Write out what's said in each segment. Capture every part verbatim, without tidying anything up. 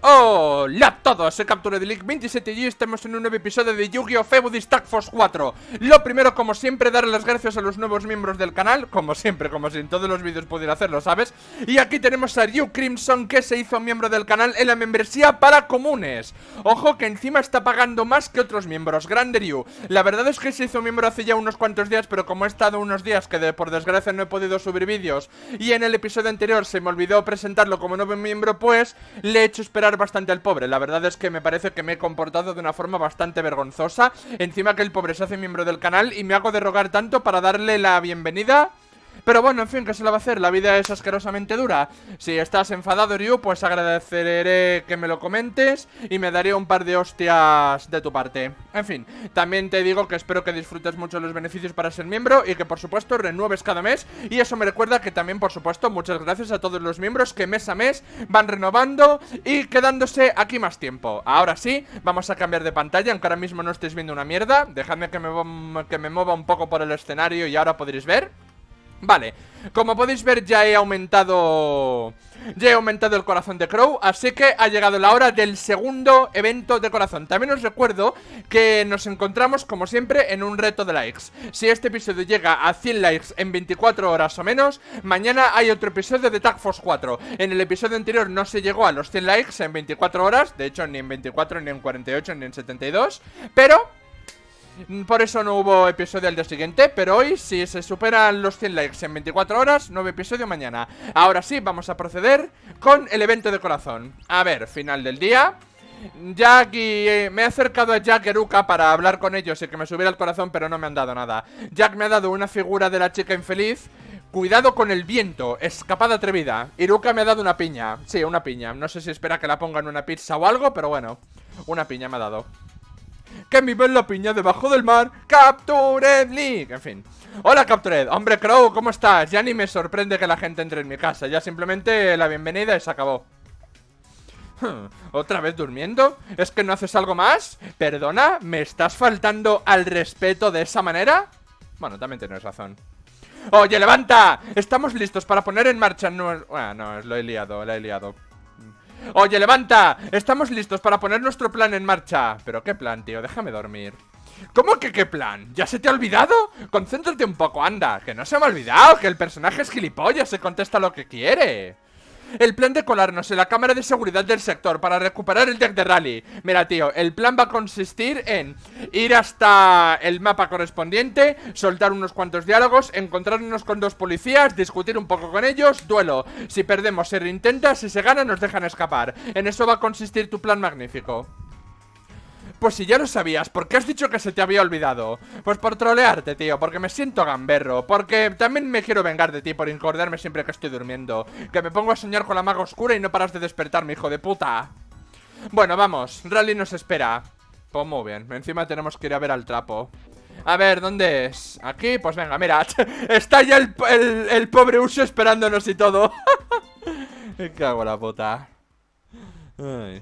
Hola a todos, soy Capture the League veintisiete y estamos en un nuevo episodio de Yu-Gi-Oh! Febudist Tag Force cuatro. Lo primero, como siempre, darle las gracias a los nuevos miembros del canal. Como siempre, como si en todos los vídeos pudiera hacerlo, ¿sabes? Y aquí tenemos a Ryu Crimson, que se hizo miembro del canal en la membresía para comunes. Ojo que encima está pagando más que otros miembros. Grande Ryu. La verdad es que se hizo miembro hace ya unos cuantos días, pero como he estado unos días que de, por desgracia no he podido subir vídeos y en el episodio anterior se me olvidó presentarlo como nuevo miembro, pues le he hecho esperar bastante al pobre. La verdad es que me parece que me he comportado de una forma bastante vergonzosa. Encima que el pobre se hace miembro del canal y me hago de rogar tanto para darle la bienvenida. Pero bueno, en fin, ¿qué se le va a hacer? La vida es asquerosamente dura. Si estás enfadado, Ryu, pues agradeceré que me lo comentes y me daré un par de hostias de tu parte. En fin, también te digo que espero que disfrutes mucho los beneficios para ser miembro y que por supuesto renueves cada mes. Y eso me recuerda que también, por supuesto, muchas gracias a todos los miembros que mes a mes van renovando y quedándose aquí más tiempo. Ahora sí, vamos a cambiar de pantalla, aunque ahora mismo no estéis viendo una mierda. Dejadme que me, que me mueva un poco por el escenario y ahora podréis ver. Vale, como podéis ver ya he aumentado Ya he aumentado el corazón de Crow, así que ha llegado la hora del segundo evento de corazón. También os recuerdo que nos encontramos como siempre en un reto de likes. Si este episodio llega a cien likes en veinticuatro horas o menos, mañana hay otro episodio de Tag Force cuatro. En el episodio anterior no se llegó a los cien likes en veinticuatro horas, de hecho ni en veinticuatro, ni en cuarenta y ocho, ni en setenta y dos, pero por eso no hubo episodio al día siguiente. Pero hoy, si se superan los cien likes en veinticuatro horas, nuevo episodio mañana. Ahora sí, vamos a proceder con el evento de corazón. A ver, final del día. Jack y... Eh, me he acercado a Jack y Eruka para hablar con ellos y que me subiera el corazón, pero no me han dado nada. Jack me ha dado una figura de la chica infeliz. Cuidado con el viento, escapada atrevida. Iruka me ha dado una piña. Sí, una piña. No sé si espera que la ponga en una pizza o algo, pero bueno, una piña me ha dado. Que vive en la piña debajo del mar. Captured League. En fin. Hola Captured. Hombre Crow, ¿cómo estás? Ya ni me sorprende que la gente entre en mi casa. Ya simplemente la bienvenida y se acabó. ¿Otra vez durmiendo? ¿Es que no haces algo más? Perdona, ¿me estás faltando al respeto de esa manera? Bueno, también tienes razón. Oye, levanta. Estamos listos para poner en marcha. No, bueno, no, lo he liado, la he liado. Oye, levanta, estamos listos para poner nuestro plan en marcha. ¿Pero qué plan, tío? Déjame dormir. ¿Cómo que qué plan? ¿Ya se te ha olvidado? Concéntrate un poco, anda. Que no se me ha olvidado, que el personaje es gilipollas, se contesta lo que quiere. El plan de colarnos en la cámara de seguridad del sector para recuperar el deck de rally. Mira, tío, el plan va a consistir en ir hasta el mapa correspondiente, soltar unos cuantos diálogos, encontrarnos con dos policías, discutir un poco con ellos, duelo. Si perdemos se reintenta, si se gana nos dejan escapar. En eso va a consistir tu plan magnífico. Pues si ya lo sabías, ¿por qué has dicho que se te había olvidado? Pues por trolearte, tío, porque me siento gamberro. Porque también me quiero vengar de ti por incordiarme siempre que estoy durmiendo. Que me pongo a soñar con la maga oscura y no paras de despertarme, hijo de puta. Bueno, vamos, Rally nos espera. Pues muy bien, encima tenemos que ir a ver al trapo. A ver, ¿dónde es? Aquí, pues venga, mira. Está ya el, el, el pobre Uso esperándonos y todo. Me cago en la puta. Ay.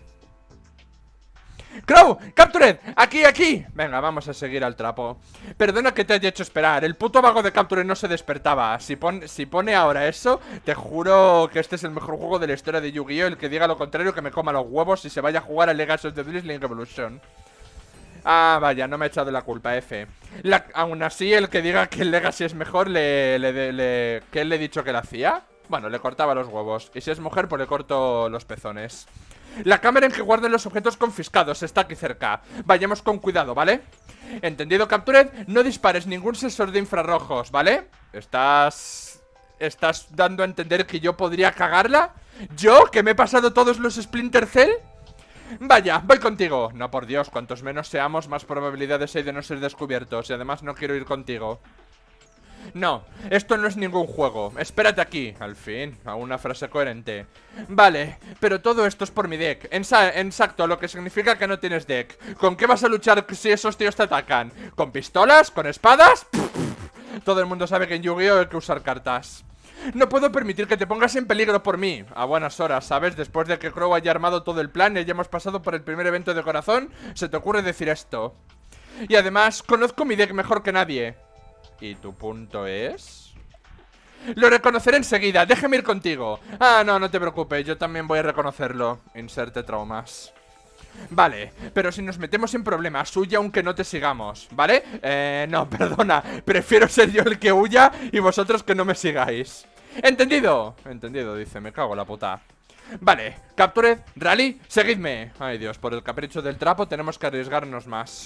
Crow, Captured, aquí, aquí. Venga, vamos a seguir al trapo. Perdona que te haya hecho esperar. El puto vago de Captured no se despertaba. Si, pon, si pone ahora eso, te juro que este es el mejor juego de la historia de Yu-Gi-Oh! El que diga lo contrario que me coma los huevos y se vaya a jugar al Legacy of the Drizzling Revolution. Ah, vaya, no me ha echado la culpa, F. La, aún así, el que diga que el Legacy es mejor, le, le, le, ¿qué le he dicho que le hacía? Bueno, le cortaba los huevos. Y si es mujer, pues le corto los pezones. La cámara en que guarden los objetos confiscados está aquí cerca. Vayamos con cuidado, ¿vale? Entendido, Captured. No dispares ningún sensor de infrarrojos, ¿vale? ¿Estás... ¿Estás dando a entender que yo podría cagarla? ¿Yo? ¿Que me he pasado todos los Splinter Cell? Vaya, voy contigo. No, por Dios, cuantos menos seamos, más probabilidades hay de no ser descubiertos. Y además no quiero ir contigo. No, esto no es ningún juego. Espérate aquí. Al fin, a una frase coherente. Vale, pero todo esto es por mi deck. Ensa Exacto, lo que significa que no tienes deck. ¿Con qué vas a luchar si esos tíos te atacan? ¿Con pistolas? ¿Con espadas? Todo el mundo sabe que en Yu-Gi-Oh! Hay que usar cartas. No puedo permitir que te pongas en peligro por mí. A buenas horas, ¿sabes? Después de que Crow haya armado todo el plan y hayamos pasado por el primer evento de corazón, se te ocurre decir esto. Y además, conozco mi deck mejor que nadie. ¿Y tu punto es? Lo reconoceré enseguida, déjeme ir contigo. Ah, no, no te preocupes, yo también voy a reconocerlo. Inserte traumas. Vale, pero si nos metemos en problemas, huye aunque no te sigamos, ¿vale? Eh, no, perdona, prefiero ser yo el que huya y vosotros que no me sigáis. ¿Entendido? Entendido, dice, me cago en la puta. Vale, Captured, Rally, seguidme. Ay Dios, por el capricho del trapo tenemos que arriesgarnos más.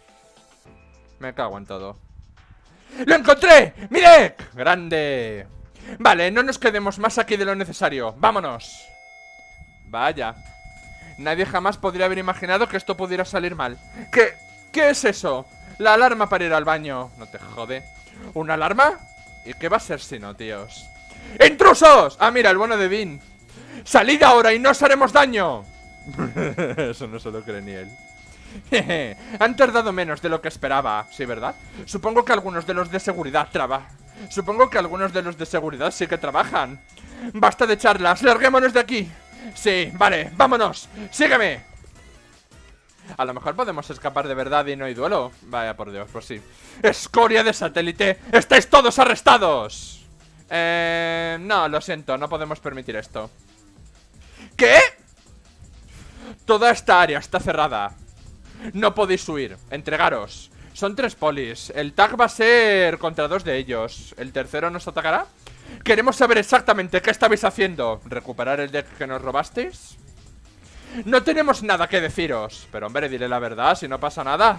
Me cago en todo. ¡Lo encontré! ¡Mirek! ¡Grande! Vale, no nos quedemos más aquí de lo necesario. ¡Vámonos! Vaya. Nadie jamás podría haber imaginado que esto pudiera salir mal. ¿Qué? ¿Qué es eso? La alarma para ir al baño. No te jode. ¿Una alarma? ¿Y qué va a ser si no, tíos? ¡Intrusos! Ah, mira, el bueno de Dean. ¡Salid ahora y no os haremos daño! Eso no se lo cree ni él. Han tardado menos de lo que esperaba. Sí, ¿verdad? Supongo que algunos de los de seguridad trabajan. Supongo que algunos de los de seguridad sí que trabajan. Basta de charlas, larguémonos de aquí. Sí, vale, vámonos. Sígueme. A lo mejor podemos escapar de verdad y no hay duelo. Vaya por Dios, pues sí. Escoria de satélite, estáis todos arrestados. Eh... No, lo siento, no podemos permitir esto. ¿Qué? Toda esta área está cerrada. No podéis huir, entregaros. Son tres polis, el tag va a ser contra dos de ellos. ¿El tercero nos atacará? Queremos saber exactamente qué estabais haciendo. ¿Recuperar el deck que nos robasteis? No tenemos nada que deciros. Pero hombre, diré la verdad, si no pasa nada.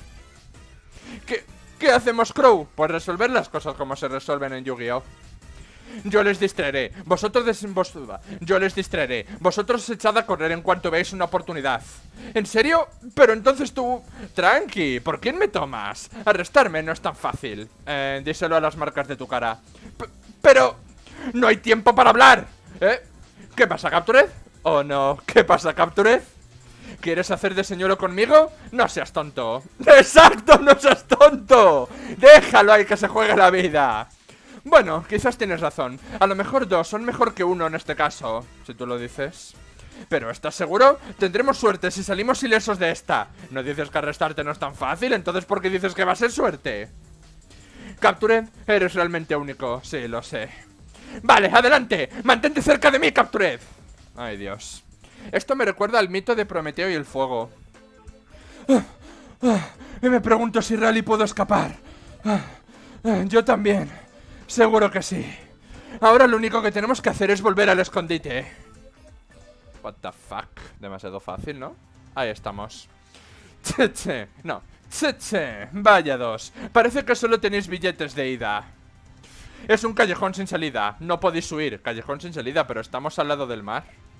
¿Qué, qué hacemos, Crow? Pues resolver las cosas como se resuelven en Yu-Gi-Oh! Yo les distraeré, vosotros des vos Yo les distraeré, vosotros echad a correr en cuanto veáis una oportunidad. ¿En serio? Pero entonces tú... Tranqui, ¿por quién me tomas? Arrestarme no es tan fácil. Eh, díselo a las marcas de tu cara. P Pero... No hay tiempo para hablar. ¿Eh? ¿Qué pasa, Captured? Oh no, ¿qué pasa, Captured? ¿Quieres hacer de señuelo conmigo? No seas tonto. ¡Exacto, no seas tonto! Déjalo ahí que se juegue la vida. Bueno, quizás tienes razón. A lo mejor dos son mejor que uno en este caso, si tú lo dices. Pero ¿estás seguro? Tendremos suerte si salimos ilesos de esta. ¿No dices que arrestarte no es tan fácil? Entonces ¿por qué dices que va a ser suerte? Captured, eres realmente único. Sí, lo sé. Vale, adelante. Mantente cerca de mí, Captured. Ay, Dios. Esto me recuerda al mito de Prometeo y el fuego. Ah, ah, y me pregunto si Rally puedo escapar. Ah, ah, yo también. Seguro que sí. Ahora lo único que tenemos que hacer es volver al escondite. What the fuck. Demasiado fácil, ¿no? Ahí estamos. Cheche. No. Cheche. Vaya dos. Parece que solo tenéis billetes de ida. Es un callejón sin salida. No podéis huir. Callejón sin salida, pero estamos al lado del mar.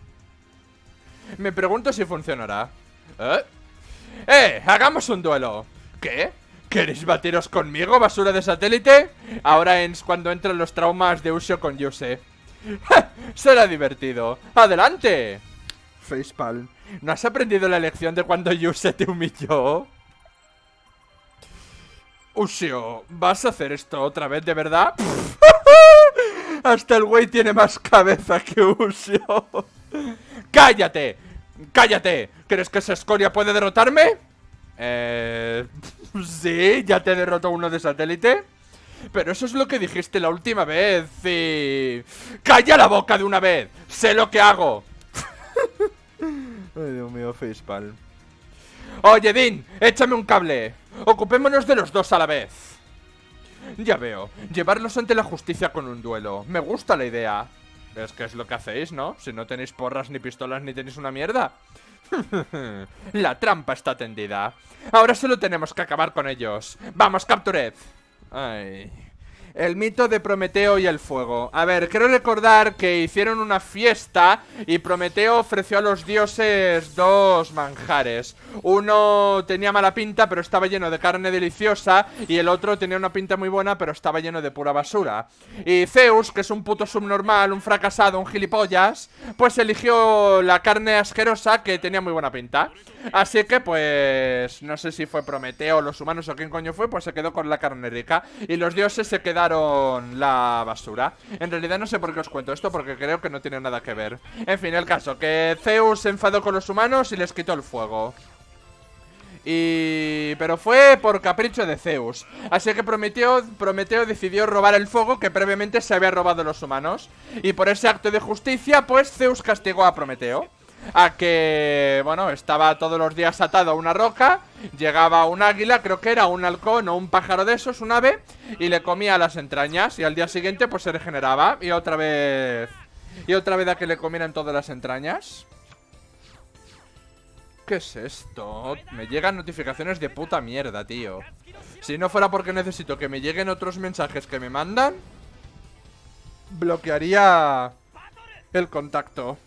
Me pregunto si funcionará. ¿Eh? ¡Eh! ¡Hagamos un duelo! ¿Qué? ¿Queréis batiros conmigo, basura de satélite? Ahora es cuando entran los traumas de Ushio con Yuse. Será divertido. ¡Adelante! Facepalm. ¿No has aprendido la lección de cuando Yuse te humilló? Ushio, ¿vas a hacer esto otra vez de verdad? Hasta el güey tiene más cabeza que Ushio. ¡Cállate! ¡Cállate! ¿Crees que esa escoria puede derrotarme? Eh... Sí, ya te derrotó uno de satélite. Pero eso es lo que dijiste la última vez y... ¡Calla la boca de una vez! ¡Sé lo que hago! Ay, Dios mío, Facepalm. Oye, Dean, échame un cable. Ocupémonos de los dos a la vez. Ya veo, llevarlos ante la justicia con un duelo. Me gusta la idea. Es que es lo que hacéis, ¿no? Si no tenéis porras ni pistolas ni tenéis una mierda. La trampa está tendida. Ahora solo tenemos que acabar con ellos. ¡Vamos, Captured! Ay... El mito de Prometeo y el fuego. A ver, quiero recordar que hicieron una fiesta y Prometeo ofreció a los dioses dos manjares. Uno tenía mala pinta pero estaba lleno de carne deliciosa y el otro tenía una pinta muy buena pero estaba lleno de pura basura. Y Zeus, que es un puto subnormal, un fracasado, un gilipollas, pues eligió la carne asquerosa que tenía muy buena pinta. Así que pues no sé si fue Prometeo, los humanos o quién coño fue, pues se quedó con la carne rica y los dioses se quedaron la basura. En realidad no sé por qué os cuento esto, porque creo que no tiene nada que ver. En fin, el caso, que Zeus se enfadó con los humanos y les quitó el fuego. Y... pero fue por capricho de Zeus. Así que Prometeo, Prometeo decidió robar el fuego que previamente se había robado los humanos. Y por ese acto de justicia, pues Zeus castigó a Prometeo. A que, bueno, estaba todos los días atado a una roca. Llegaba un águila, creo que era un halcón o un pájaro de esos, un ave, y le comía las entrañas. Y al día siguiente pues se regeneraba. Y otra vez... Y otra vez a que le comieran todas las entrañas. ¿Qué es esto? Me llegan notificaciones de puta mierda, tío. Si no fuera porque necesito que me lleguen otros mensajes que me mandan, bloquearía el contacto.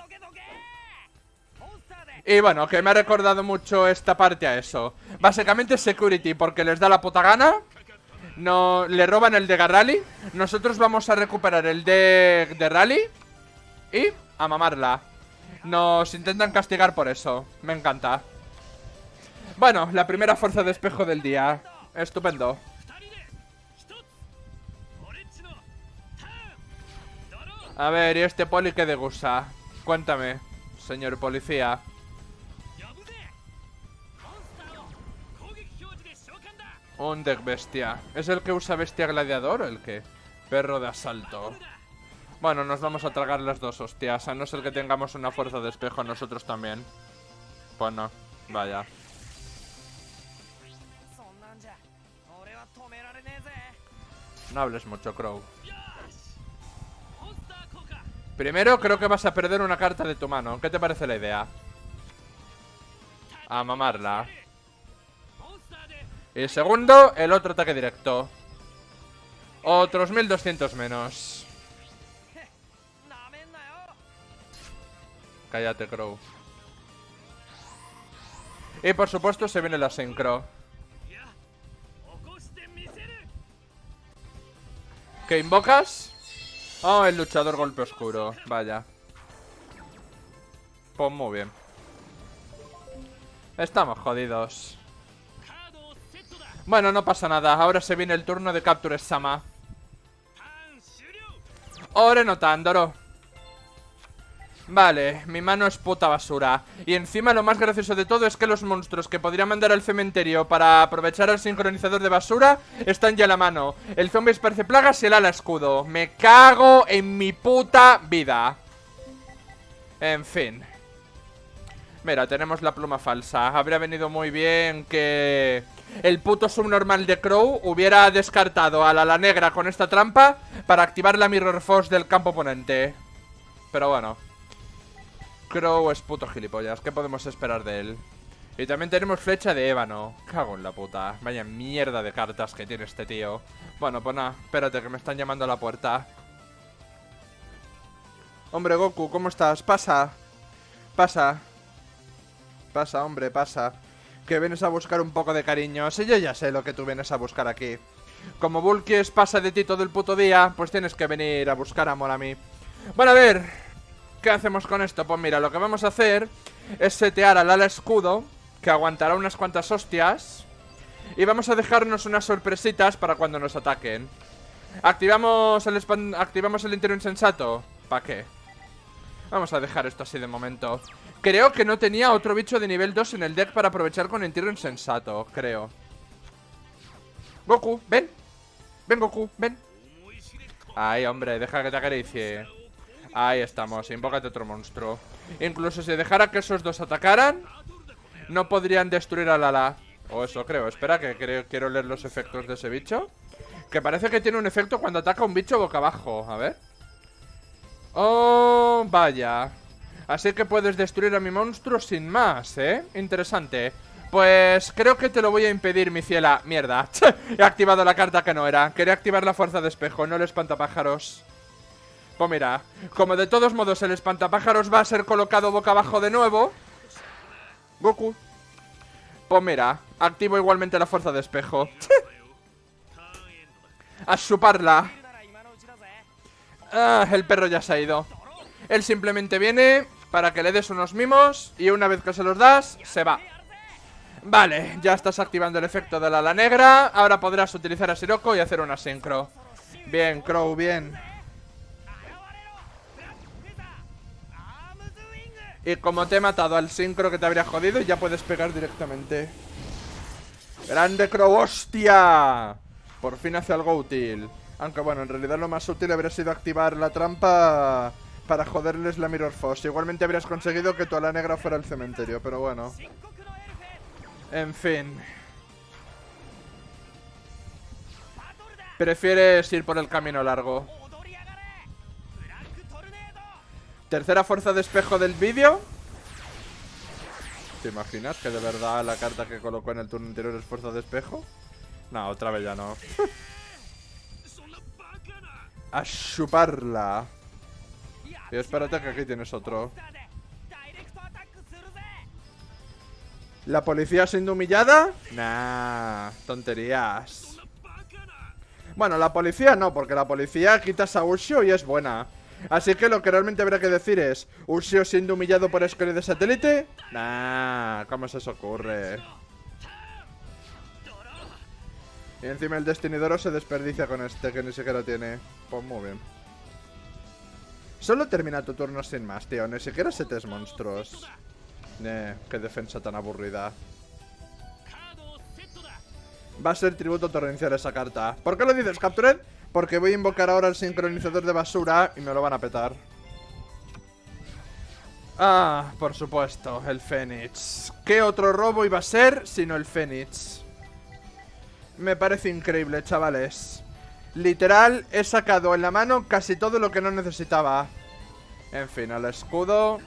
Y bueno, que me ha recordado mucho esta parte a eso. Básicamente security, porque les da la puta gana. No, le roban el de Rally. Nosotros vamos a recuperar el de, de Rally y a mamarla. Nos intentan castigar por eso. Me encanta. Bueno, la primera fuerza de espejo del día. Estupendo. A ver, ¿y este poli qué de gusta? Cuéntame, señor policía. Un deck bestia. ¿Es el que usa bestia gladiador o el que? Perro de asalto. Bueno, nos vamos a tragar las dos hostias. A no ser que tengamos una fuerza de espejo nosotros también. Pues no, vaya. No hables mucho, Crow. Primero creo que vas a perder una carta de tu mano. ¿Qué te parece la idea? A mamarla. Y segundo, el otro ataque directo. Otros mil doscientos menos. Cállate, Crow. Y por supuesto se viene la sincro. ¿Qué invocas? Oh, el luchador golpe oscuro. Vaya. Pues muy bien. Estamos jodidos. Bueno, no pasa nada. Ahora se viene el turno de Capture Sama. Ore no Tandoro. Vale, mi mano es puta basura. Y encima lo más gracioso de todo es que los monstruos que podría mandar al cementerio para aprovechar el sincronizador de basura están ya a la mano. El zombie esparce plagas y el ala escudo. Me cago en mi puta vida. En fin. Mira, tenemos la pluma falsa. Habría venido muy bien que el puto subnormal de Crow hubiera descartado a la ala negra con esta trampa para activar la Mirror Force del campo oponente. Pero bueno, Crow es puto gilipollas. ¿Qué podemos esperar de él? Y también tenemos flecha de ébano. Cago en la puta. Vaya mierda de cartas que tiene este tío. Bueno, pues nada, espérate que me están llamando a la puerta. Hombre, Goku, ¿cómo estás? Pasa. Pasa. Pasa, hombre, pasa. Que vienes a buscar un poco de cariño. Si yo ya sé lo que tú vienes a buscar aquí. Como Bulkies pasa de ti todo el puto día, pues tienes que venir a buscar amor a mí. Bueno, a ver, ¿qué hacemos con esto? Pues mira, lo que vamos a hacer es setear al ala escudo, que aguantará unas cuantas hostias. Y vamos a dejarnos unas sorpresitas para cuando nos ataquen. Activamos el, activamos el entierro insensato. ¿Para qué? Vamos a dejar esto así de momento. Creo que no tenía otro bicho de nivel dos en el deck para aprovechar con entierro insensato, creo. Goku, ven. Ven, Goku, ven. Ay, hombre, deja que te acaricie. Ahí estamos, invócate otro monstruo. Incluso si dejara que esos dos atacaran, no podrían destruir al ala. O eso creo, espera que creo, quiero leer los efectos de ese bicho. Que parece que tiene un efecto cuando ataca un bicho boca abajo, a ver. Oh, vaya. Así que puedes destruir a mi monstruo sin más, ¿eh? Interesante. Pues creo que te lo voy a impedir, mi ciela. Mierda, he activado la carta que no era. Quería activar la fuerza de espejo, no el espantapájaros. Pues mira, como de todos modos el espantapájaros va a ser colocado boca abajo de nuevo, Goku, pues mira, activo igualmente la fuerza de espejo. A chuparla. Ah, el perro ya se ha ido. Él simplemente viene para que le des unos mimos y una vez que se los das, se va. Vale, ya estás activando el efecto de la ala negra. Ahora podrás utilizar a Sirocco y hacer una sincro. Bien, Crow, bien. Y como te he matado al sincro que te habría jodido, ya puedes pegar directamente. ¡Grande Crow! ¡Hostia! Por fin hace algo útil. Aunque bueno, en realidad lo más útil habría sido activar la trampa para joderles la Mirror Force. Igualmente habrías conseguido que tu ala negra fuera al cementerio, pero bueno. En fin. Prefieres ir por el camino largo. Tercera fuerza de espejo del vídeo. ¿Te imaginas que de verdad la carta que colocó en el turno anterior es fuerza de espejo? No, otra vez ya no. A chuparla. Y espérate que aquí tienes otro. ¿La policía siendo humillada? Nah, tonterías. Bueno, la policía no, porque la policía quitas a Ushio y es buena. Así que lo que realmente habrá que decir es: ¿Ushio siendo humillado por Escuela de Satélite? Nah, ¿cómo se os ocurre? Y encima el Destinidoro se desperdicia con este, que ni siquiera tiene. Pues muy bien. Solo termina tu turno sin más, tío. Ni siquiera setes monstruos. Eh, qué defensa tan aburrida. Va a ser tributo torrencial esa carta. ¿Por qué lo dices, Captured? Porque voy a invocar ahora el sincronizador de basura y me lo van a petar. Ah, por supuesto, el Fénix. ¿Qué otro robo iba a ser sino el Fénix? Me parece increíble, chavales. Literal, he sacado en la mano casi todo lo que no necesitaba. En fin, al escudo.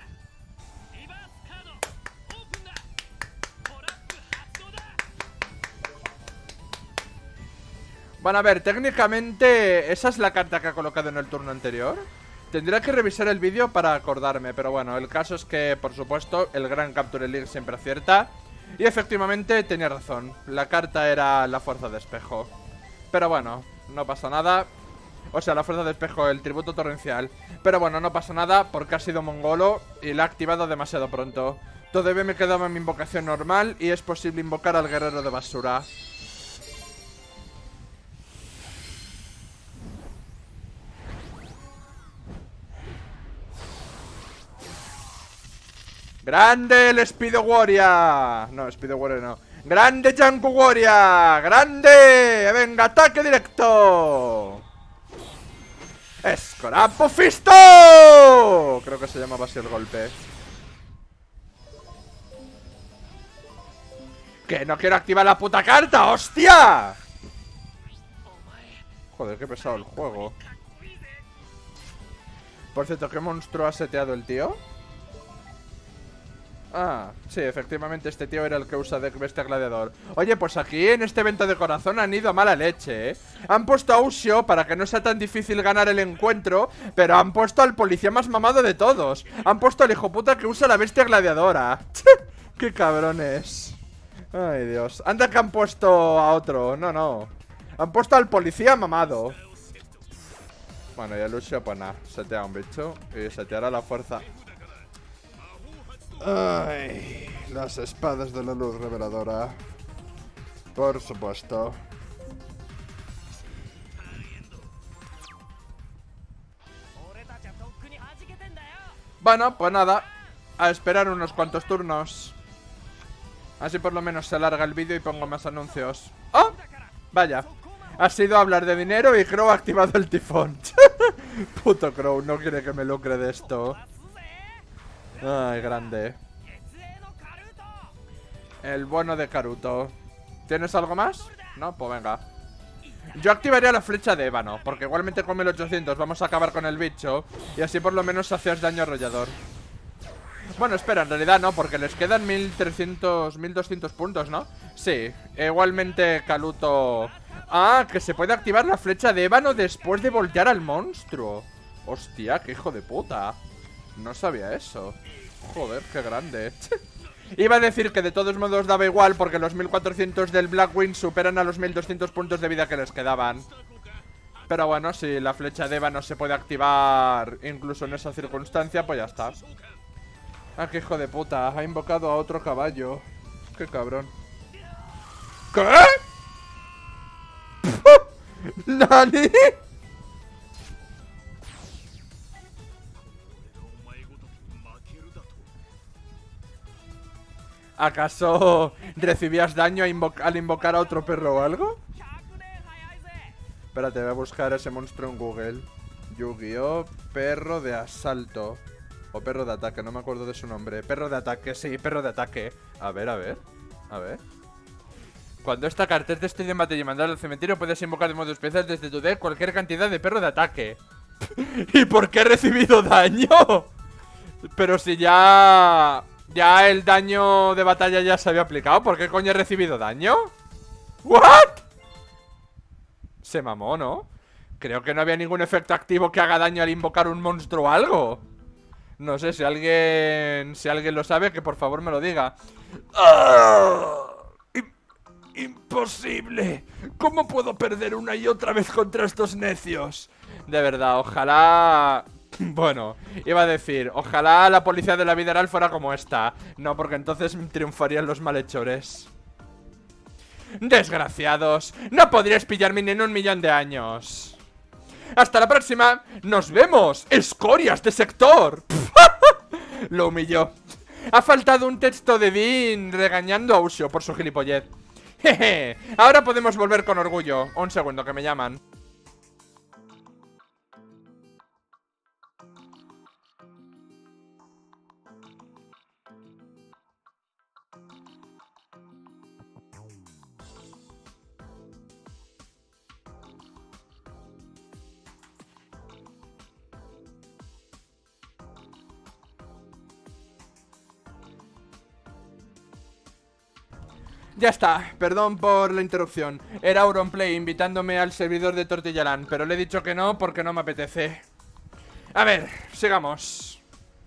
Bueno, a ver, técnicamente esa es la carta que ha colocado en el turno anterior. Tendría que revisar el vídeo para acordarme, pero bueno, el caso es que, por supuesto, el gran Capture League siempre acierta. Y efectivamente tenía razón, la carta era la fuerza de espejo. Pero bueno, no pasa nada. O sea, la fuerza de espejo, el tributo torrencial. Pero bueno, no pasa nada porque ha sido mongolo y la ha activado demasiado pronto. Todavía me quedaba mi invocación normal y es posible invocar al guerrero de basura. ¡Grande el Speedo Warrior! No, Speedo Warrior no. ¡Grande Janku Warrior! ¡Grande! ¡Venga, ataque directo! ¡Escorapo Fisto! Creo que se llamaba así el golpe. ¡Que no quiero activar la puta carta! ¡Hostia! Joder, qué pesado el juego. Por cierto, ¿qué monstruo ha seteado el tío? Ah, sí, efectivamente este tío era el que usa de bestia gladiador. Oye, pues aquí en este evento de corazón han ido a mala leche, ¿eh? Han puesto a Ushio para que no sea tan difícil ganar el encuentro, pero han puesto al policía más mamado de todos. Han puesto al hijo puta que usa la bestia gladiadora. ¡Qué cabrones! Ay, Dios. Anda que han puesto a otro. No, no. Han puesto al policía mamado. Bueno, y el Ushio, pues nada, setea un bicho y seteará la fuerza. Ay, las espadas de la luz reveladora. Por supuesto. Bueno, pues nada, a esperar unos cuantos turnos. Así por lo menos se alarga el vídeo y pongo más anuncios. ¡Oh! Vaya, ha sido hablar de dinero y Crow ha activado el tifón. Puto Crow, no quiere que me lucre de esto. Ay, grande. El bueno de Karuto. ¿Tienes algo más? No, pues venga. Yo activaría la flecha de ébano, porque igualmente con mil ochocientos vamos a acabar con el bicho. Y así por lo menos hacías daño arrollador. Bueno, espera, en realidad no, porque les quedan mil trescientos, mil doscientos puntos, ¿no? Sí, igualmente Karuto. Ah, que se puede activar la flecha de ébano después de voltear al monstruo. Hostia, qué hijo de puta. No sabía eso. Joder, qué grande. Iba a decir que de todos modos daba igual porque los mil cuatrocientos del Blackwing superan a los mil doscientos puntos de vida que les quedaban. Pero bueno, si la flecha de ébano se puede activar incluso en esa circunstancia, pues ya está. Ah, qué hijo de puta. Ha invocado a otro caballo. Qué cabrón. ¿Qué? ¿Nani? ¿Acaso recibías daño a invo al invocar a otro perro o algo? Espérate, voy a buscar ese monstruo en Google. Yu-Gi-Oh! Perro de asalto. O perro de ataque, no me acuerdo de su nombre. Perro de ataque, sí, perro de ataque. A ver, a ver, a ver. Cuando esta carta es de este combate y mandar al cementerio, puedes invocar de modo especial desde tu deck cualquier cantidad de perro de ataque. ¿Y por qué he recibido daño? Pero si ya... Ya el daño de batalla ya se había aplicado. ¿Por qué coño he recibido daño? ¿What? Se mamó, ¿no? Creo que no había ningún efecto activo que haga daño al invocar un monstruo o algo. No sé, si alguien... Si alguien lo sabe, que por favor me lo diga. ¡Ah! ¡Imposible! ¿Cómo puedo perder una y otra vez contra estos necios? De verdad, ojalá... Bueno, iba a decir, ojalá la policía de la vida real fuera como esta. No, porque entonces triunfarían los malhechores. Desgraciados, no podríais pillarme ni en un millón de años. Hasta la próxima. ¡Nos vemos! ¡Escorias de sector! Lo humilló. Ha faltado un texto de Dean regañando a Ushio por su gilipollez. Jeje, ahora podemos volver con orgullo. Un segundo, que me llaman. Ya está, perdón por la interrupción. Era Auronplay invitándome al servidor de Tortillaland, pero le he dicho que no porque no me apetece. A ver, sigamos.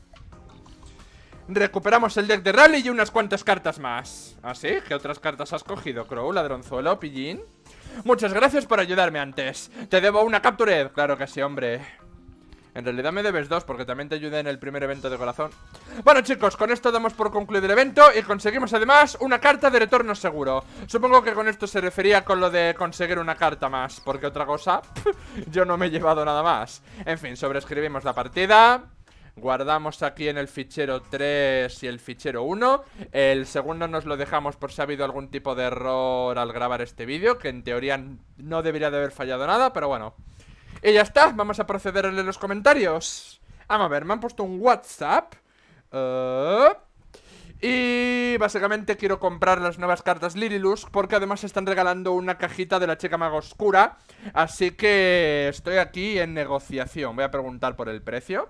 Recuperamos el deck de Rally y unas cuantas cartas más. ¿Ah, sí? ¿Qué otras cartas has cogido? Crow, ladronzuelo, pillín. Muchas gracias por ayudarme antes. Te debo una Captured. Claro que sí, hombre. En realidad me debes dos, porque también te ayudé en el primer evento de corazón. Bueno, chicos, con esto damos por concluido el evento. Y conseguimos además una carta de retorno seguro. Supongo que con esto se refería con lo de conseguir una carta más, porque otra cosa, yo no me he llevado nada más. En fin, sobreescribimos la partida. Guardamos aquí en el fichero tres y el fichero uno. El segundo nos lo dejamos por si ha habido algún tipo de error al grabar este vídeo, que en teoría no debería de haber fallado nada, pero bueno. Y ya está, vamos a proceder a leer los comentarios. Vamos a ver, me han puesto un WhatsApp. uh, Y básicamente quiero comprar las nuevas cartas Lirilusk, porque además están regalando una cajita de la chica maga oscura. Así que estoy aquí en negociación. Voy a preguntar por el precio.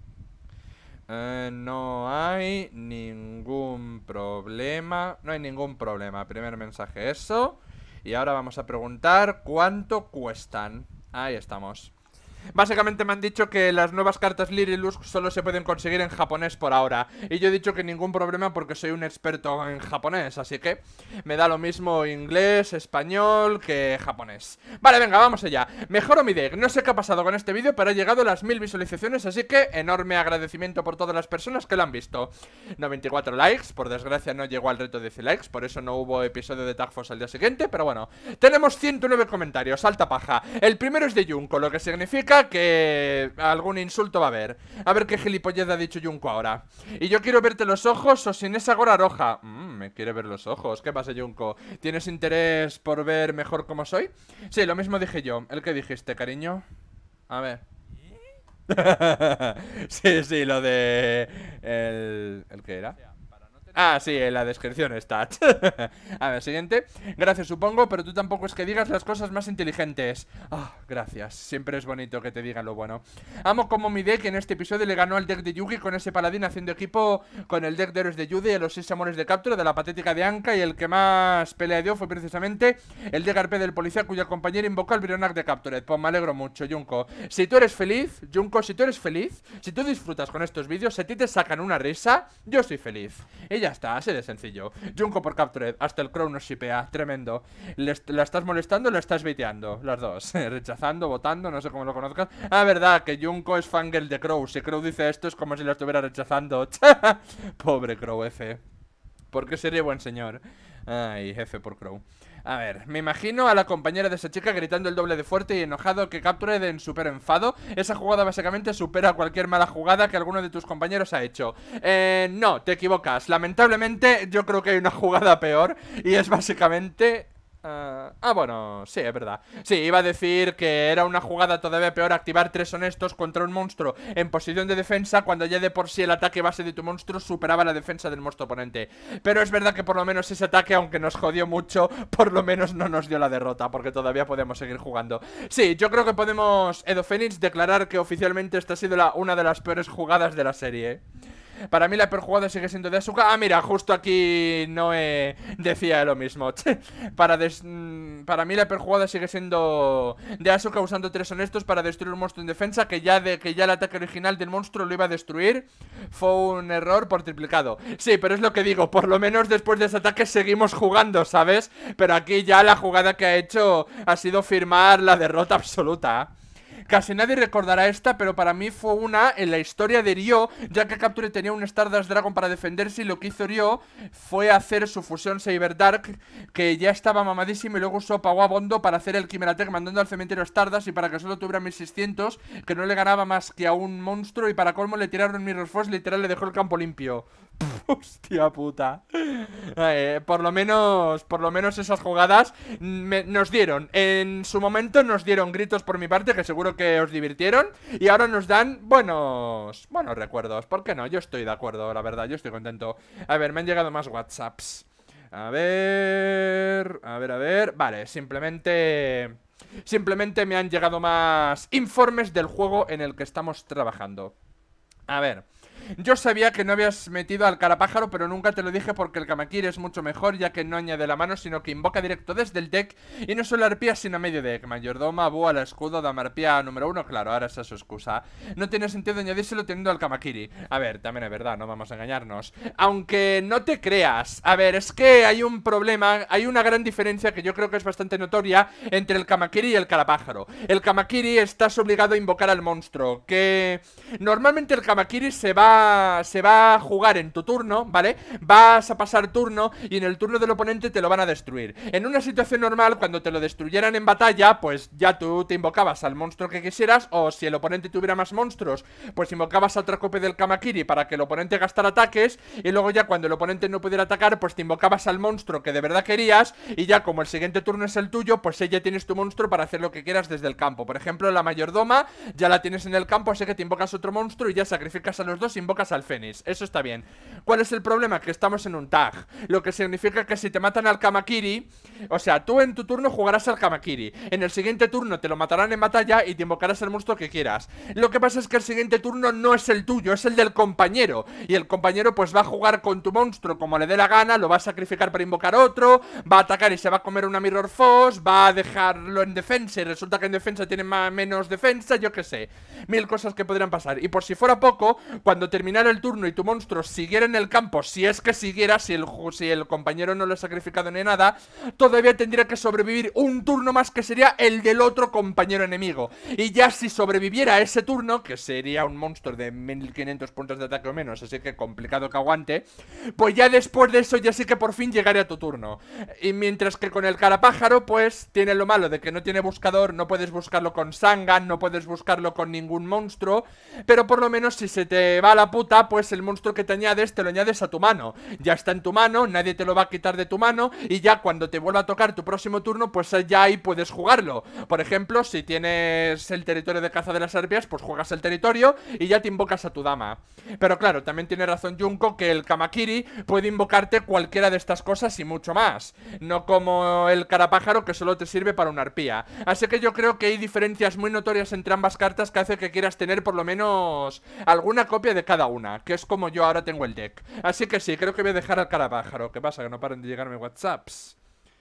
Uh, no hay ningún problema. No hay ningún problema. Primer mensaje eso. Y ahora vamos a preguntar cuánto cuestan. Ahí estamos. Básicamente me han dicho que las nuevas cartas Lirilusk solo se pueden conseguir en japonés por ahora. Y yo he dicho que ningún problema porque soy un experto en japonés. Así que me da lo mismo inglés, español que japonés. Vale, venga, vamos allá. Mejoro mi deck. No sé qué ha pasado con este vídeo, pero ha llegado a las mil visualizaciones. Así que enorme agradecimiento por todas las personas que lo han visto. noventa y cuatro likes. Por desgracia no llegó al reto de cien likes. Por eso no hubo episodio de Tag Force al día siguiente. Pero bueno, tenemos ciento nueve comentarios. Alta paja. El primero es de Junko, lo que significa que algún insulto va a haber. A ver qué gilipollez ha dicho Junko ahora. Y yo quiero verte los ojos o sin esa gorra roja. Mmm, me quiere ver los ojos. ¿Qué pasa, Junko? ¿Tienes interés por ver mejor cómo soy? Sí, lo mismo dije yo. ¿El que dijiste, cariño? A ver. Sí, sí, lo de... ¿El, ¿el qué era? Ah, sí, en la descripción está. A ver, siguiente. Gracias, supongo, pero tú tampoco es que digas las cosas más inteligentes. Ah, oh, gracias. Siempre es bonito que te digan lo bueno. Amo como mi deck en este episodio le ganó al deck de Yugi con ese paladín haciendo equipo con el deck de héroes de Yugi y los seis amores de captura de la patética de Anka. Y el que más pelea dio fue precisamente el deck Arpe del policía cuya compañera invocó al Brionac de Captured. Pues me alegro mucho, Junko. Si tú eres feliz, Junko, si tú eres feliz, si tú disfrutas con estos vídeos, si a ti te sacan una risa, yo soy feliz. Ella ya está, así de sencillo. Junko por Captured, hasta el Crow nos shipea. Tremendo. Le ¿La estás molestando o la estás baiteando? Las dos. Rechazando, votando, no sé cómo lo conozcas. Ah, verdad, que Junko es fangirl de Crow. Si Crow dice esto es como si la estuviera rechazando. Pobre Crow F. Porque sería buen señor. Ay, F por Crow. A ver, me imagino a la compañera de esa chica gritando el doble de fuerte y enojado que Captured en super enfado. Esa jugada básicamente supera cualquier mala jugada que alguno de tus compañeros ha hecho. Eh, no, te equivocas. Lamentablemente yo creo que hay una jugada peor y es básicamente... Uh, ah, bueno, sí, es verdad. Sí, iba a decir que era una jugada todavía peor activar tres honestos contra un monstruo en posición de defensa cuando ya de por sí el ataque base de tu monstruo superaba la defensa del monstruo oponente. Pero es verdad que por lo menos ese ataque, aunque nos jodió mucho, por lo menos no nos dio la derrota, porque todavía podemos seguir jugando. Sí, yo creo que podemos, Edo Phoenix, declarar que oficialmente esta ha sido la, una de las peores jugadas de la serie. Para mí la peor jugada sigue siendo de Asuka. Ah, mira, justo aquí Noé decía lo mismo. para, des... para mí la peor jugada sigue siendo de Asuka usando tres honestos para destruir un monstruo en defensa, que ya, de... que ya el ataque original del monstruo lo iba a destruir. Fue un error por triplicado. Sí, pero es lo que digo, por lo menos después de ese ataque seguimos jugando, ¿sabes? Pero aquí ya la jugada que ha hecho ha sido firmar la derrota absoluta. Casi nadie recordará esta, pero para mí fue una en la historia de Ryo, ya que Capture tenía un Stardust Dragon para defenderse y lo que hizo Ryo fue hacer su fusión Saber Dark, que ya estaba mamadísimo, y luego usó Pawabondo para hacer el Chimera Tech mandando al cementerio Stardust y para que solo tuviera mil seiscientos, que no le ganaba más que a un monstruo, y para colmo le tiraron Mirror Force, literal le dejó el campo limpio. Hostia puta. eh, Por lo menos Por lo menos esas jugadas me, nos dieron, en su momento nos dieron gritos por mi parte, que seguro que os divirtieron. Y ahora nos dan buenos Buenos recuerdos, ¿por qué no? Yo estoy de acuerdo, la verdad, yo estoy contento. A ver, me han llegado más WhatsApps. A ver, a ver, a ver. Vale, simplemente Simplemente me han llegado más informes del juego en el que estamos trabajando. A ver, yo sabía que no habías metido al carapájaro, pero nunca te lo dije porque el Kamakiri es mucho mejor, ya que no añade la mano, sino que invoca directo desde el deck y no solo arpía sino medio deck. Mayordoma, Búa, al escudo, dama arpía número uno, claro, ahora esa es su excusa. No tiene sentido añadírselo teniendo al Kamakiri. A ver, también es verdad, no vamos a engañarnos. Aunque no te creas, a ver, es que hay un problema, hay una gran diferencia que yo creo que es bastante notoria entre el Kamakiri y el carapájaro. El Kamakiri estás obligado a invocar al monstruo, que normalmente el Kamakiri se va se va a jugar en tu turno, ¿vale? Vas a pasar turno y en el turno del oponente te lo van a destruir. En una situación normal, cuando te lo destruyeran en batalla, pues ya tú te invocabas al monstruo que quisieras, o si el oponente tuviera más monstruos, pues invocabas a otra copia del Kamakiri para que el oponente gastara ataques, y luego ya cuando el oponente no pudiera atacar, pues te invocabas al monstruo que de verdad querías, y ya como el siguiente turno es el tuyo, pues ya tienes tu monstruo para hacer lo que quieras desde el campo. Por ejemplo, la Mayordoma ya la tienes en el campo, así que te invocas otro monstruo y ya sacrificas a los dos y invocas al Fénix, eso está bien. ¿Cuál es el problema? Que estamos en un tag, lo que significa que si te matan al Kamakiri, o sea, tú en tu turno jugarás al Kamakiri, en el siguiente turno te lo matarán en batalla y te invocarás al monstruo que quieras. Lo que pasa es que el siguiente turno no es el tuyo, es el del compañero, y el compañero pues va a jugar con tu monstruo como le dé la gana, lo va a sacrificar para invocar otro, va a atacar y se va a comer una Mirror Force, va a dejarlo en defensa y resulta que en defensa tiene más, menos defensa, yo qué sé, mil cosas que podrían pasar. Y por si fuera poco, cuando terminara el turno y tu monstruo siguiera en el campo, si es que siguiera, si el, si el compañero no lo ha sacrificado ni nada, todavía tendría que sobrevivir un turno más, que sería el del otro compañero enemigo. Y ya si sobreviviera ese turno, que sería un monstruo de mil quinientos puntos de ataque o menos, así que complicado que aguante, pues ya después de eso ya sí que por fin llegaría a tu turno. Y mientras que con el carapájaro pues tiene lo malo de que no tiene buscador, no puedes buscarlo con Sangan, no puedes buscarlo con ningún monstruo, pero por lo menos si se te va a la puta, pues el monstruo que te añades, te lo añades a tu mano. Ya está en tu mano, nadie te lo va a quitar de tu mano, y ya cuando te vuelva a tocar tu próximo turno, pues ya ahí puedes jugarlo. Por ejemplo, si tienes el territorio de caza de las arpias, pues juegas el territorio y ya te invocas a tu dama. Pero claro, también tiene razón Junko, que el Kamakiri puede invocarte cualquiera de estas cosas y mucho más, no como el carapájaro, que solo te sirve para una arpía. Así que yo creo que hay diferencias muy notorias entre ambas cartas que hace que quieras tener por lo menos alguna copia de cada una, que es como yo ahora tengo el deck. Así que sí, creo que voy a dejar al carapájaro. ¿Qué pasa? Que no paren de llegarme WhatsApps.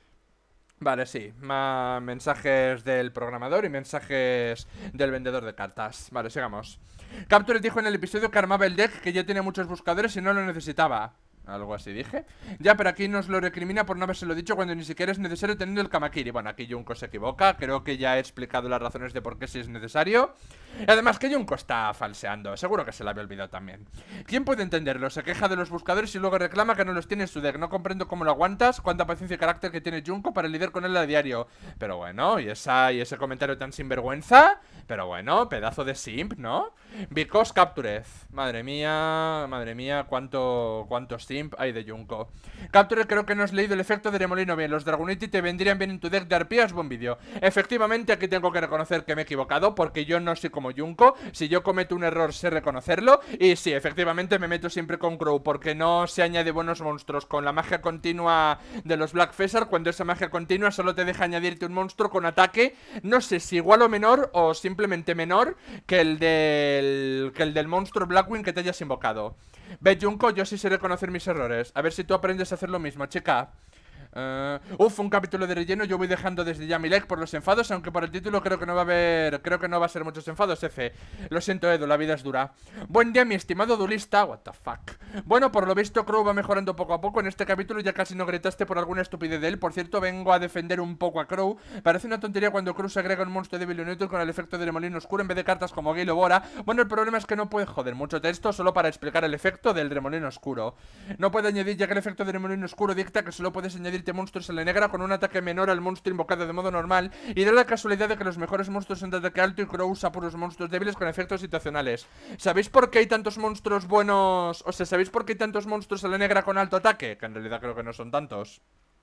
Vale, sí, más mensajes del programador y mensajes del vendedor de cartas. Vale, sigamos. Capture dijo en el episodio que armaba el deck, que ya tiene muchos buscadores y no lo necesitaba. Algo así dije. Ya, pero aquí nos lo recrimina por no habérselo dicho cuando ni siquiera es necesario teniendo el Kamakiri. Bueno, aquí Junko se equivoca. Creo que ya he explicado las razones de por qué sí es necesario. Y además que Junko está falseando. Seguro que se la había olvidado también. ¿Quién puede entenderlo? Se queja de los buscadores y luego reclama que no los tiene en su deck. No comprendo cómo lo aguantas. Cuánta paciencia y carácter que tiene Junko para lidiar con él a diario. Pero bueno, y, esa, y ese comentario tan sinvergüenza. Pero bueno, pedazo de simp, ¿no? Because Captured. Madre mía, madre mía, cuánto, cuánto simp hay de Junko. Captured, creo que no has leído el efecto de Remolino bien. Los Dragonite te vendrían bien en tu deck de arpías. Buen vídeo. Efectivamente, aquí tengo que reconocer que me he equivocado, porque yo no soy como Junko. Si yo cometo un error, sé reconocerlo. Y sí, efectivamente me meto siempre con Crow, porque no se añade buenos monstruos con la magia continua de los Black Fessar, cuando esa magia continua solo te deja añadirte un monstruo con ataque, no sé si igual o menor, o simplemente menor que el del, que el del monstruo Blackwing que te hayas invocado. Ve, Junko, yo sí sé reconocer mis errores. A ver si tú aprendes a hacer lo mismo, chica. Uh, uf, un capítulo de relleno. Yo voy dejando desde ya mi like por los enfados, aunque por el título creo que no va a haber, creo que no va a ser muchos enfados, F. Lo siento, Edu, la vida es dura. Buen día, mi estimado duelista. What the fuck. Bueno, por lo visto Crow va mejorando poco a poco. En este capítulo ya casi no gritaste por alguna estupidez de él. Por cierto, vengo a defender un poco a Crow. Parece una tontería cuando Crow se agrega un monstruo débil y inútil con el efecto de remolino oscuro en vez de cartas como Gale o Bora. Bueno, el problema es que no puede joder mucho texto solo para explicar el efecto del remolino oscuro. No puede añadir, ya que el efecto del remolino oscuro dicta que solo puedes añadirte monstruos en la negra con un ataque menor al monstruo invocado de modo normal, y da la casualidad de que los mejores monstruos son de ataque alto y Crow usa puros monstruos débiles con efectos situacionales. ¿Sabéis por qué hay tantos monstruos buenos? O sea, ¿sabéis por qué hay tantos monstruos en la negra con alto ataque? Que en realidad creo que no son tantos.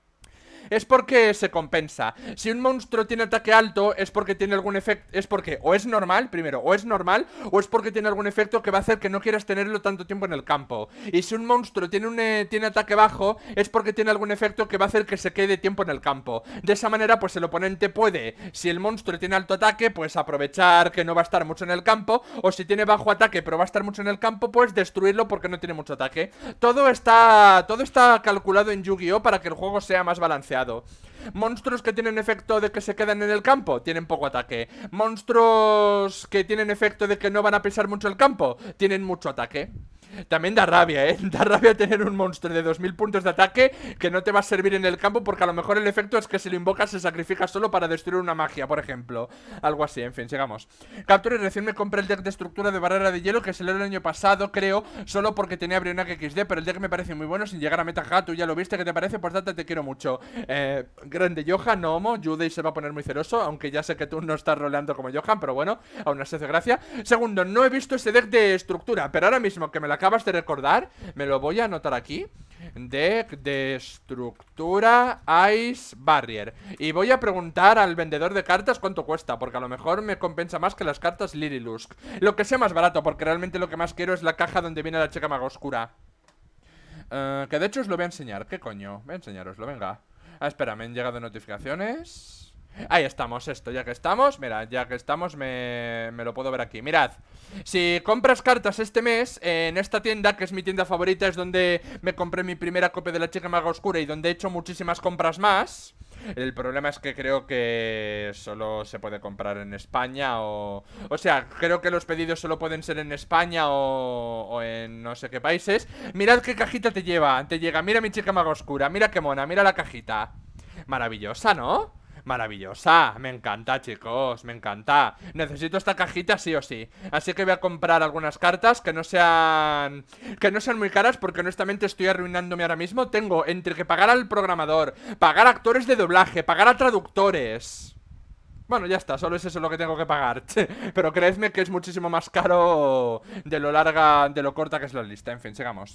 Es porque se compensa. Si un monstruo tiene ataque alto, es porque tiene algún efecto. Es porque o es normal, primero, o es normal, o es porque tiene algún efecto que va a hacer que no quieras tenerlo tanto tiempo en el campo. Y si un monstruo tiene un eh, tiene ataque bajo, es porque tiene algún efecto que va a hacer que se quede tiempo en el campo. De esa manera, pues el oponente puede, si el monstruo tiene alto ataque, pues aprovechar que no va a estar mucho en el campo. O si tiene bajo ataque, pero va a estar mucho en el campo, pues destruirlo porque no tiene mucho ataque. Todo está, todo está calculado en Yu-Gi-Oh para que el juego sea más balanceado. Monstruos que tienen efecto de que se quedan en el campo tienen poco ataque. Monstruos que tienen efecto de que no van a pisar mucho el campo tienen mucho ataque. También da rabia, ¿eh? Da rabia tener un monstruo de dos mil puntos de ataque que no te va a servir en el campo porque a lo mejor el efecto es que si lo invocas se sacrifica solo para destruir una magia, por ejemplo. Algo así, en fin, sigamos. Capture, recién me compré el deck de estructura de barrera de hielo que salió el año pasado, creo, solo porque tenía Brionac equis de, pero el deck me parece muy bueno sin llegar a meta. Tú ya lo viste, ¿qué te parece? Por tanto, te quiero mucho. Eh, grande Johan, no homo, Judy se va a poner muy celoso, aunque ya sé que tú no estás roleando como Johan, pero bueno, aún así hace gracia. Segundo, no he visto ese deck de estructura, pero ahora mismo que me lo acabas de recordar, me lo voy a anotar aquí. Deck de estructura Ice Barrier. Y voy a preguntar al vendedor de cartas cuánto cuesta, porque a lo mejor me compensa más que las cartas Lirilusk. Lo que sea más barato, porque realmente lo que más quiero es la caja donde viene la chica maga oscura. uh, Que de hecho os lo voy a enseñar. ¿Qué coño? Voy a enseñaroslo, venga. Ah, espera, me han llegado notificaciones. Ahí estamos, esto, ya que estamos. Mira, ya que estamos me, me lo puedo ver aquí. Mirad, si compras cartas este mes en esta tienda, que es mi tienda favorita, es donde me compré mi primera copia de la chica maga oscura y donde he hecho muchísimas compras más. El problema es que creo que solo se puede comprar en España o... O sea, creo que los pedidos solo pueden ser en España o, o en no sé qué países. Mirad qué cajita te lleva, te llega, mira mi chica maga oscura, mira qué mona, mira la cajita. Maravillosa, ¿no? Maravillosa, me encanta, chicos, me encanta. Necesito esta cajita sí o sí. Así que voy a comprar algunas cartas que no sean Que no sean muy caras, porque honestamente estoy arruinándome ahora mismo. Tengo entre que pagar al programador, pagar a actores de doblaje, pagar a traductores. Bueno, ya está, solo es eso lo que tengo que pagar. Pero creedme que es muchísimo más caro de lo larga, de lo corta que es la lista. En fin, sigamos.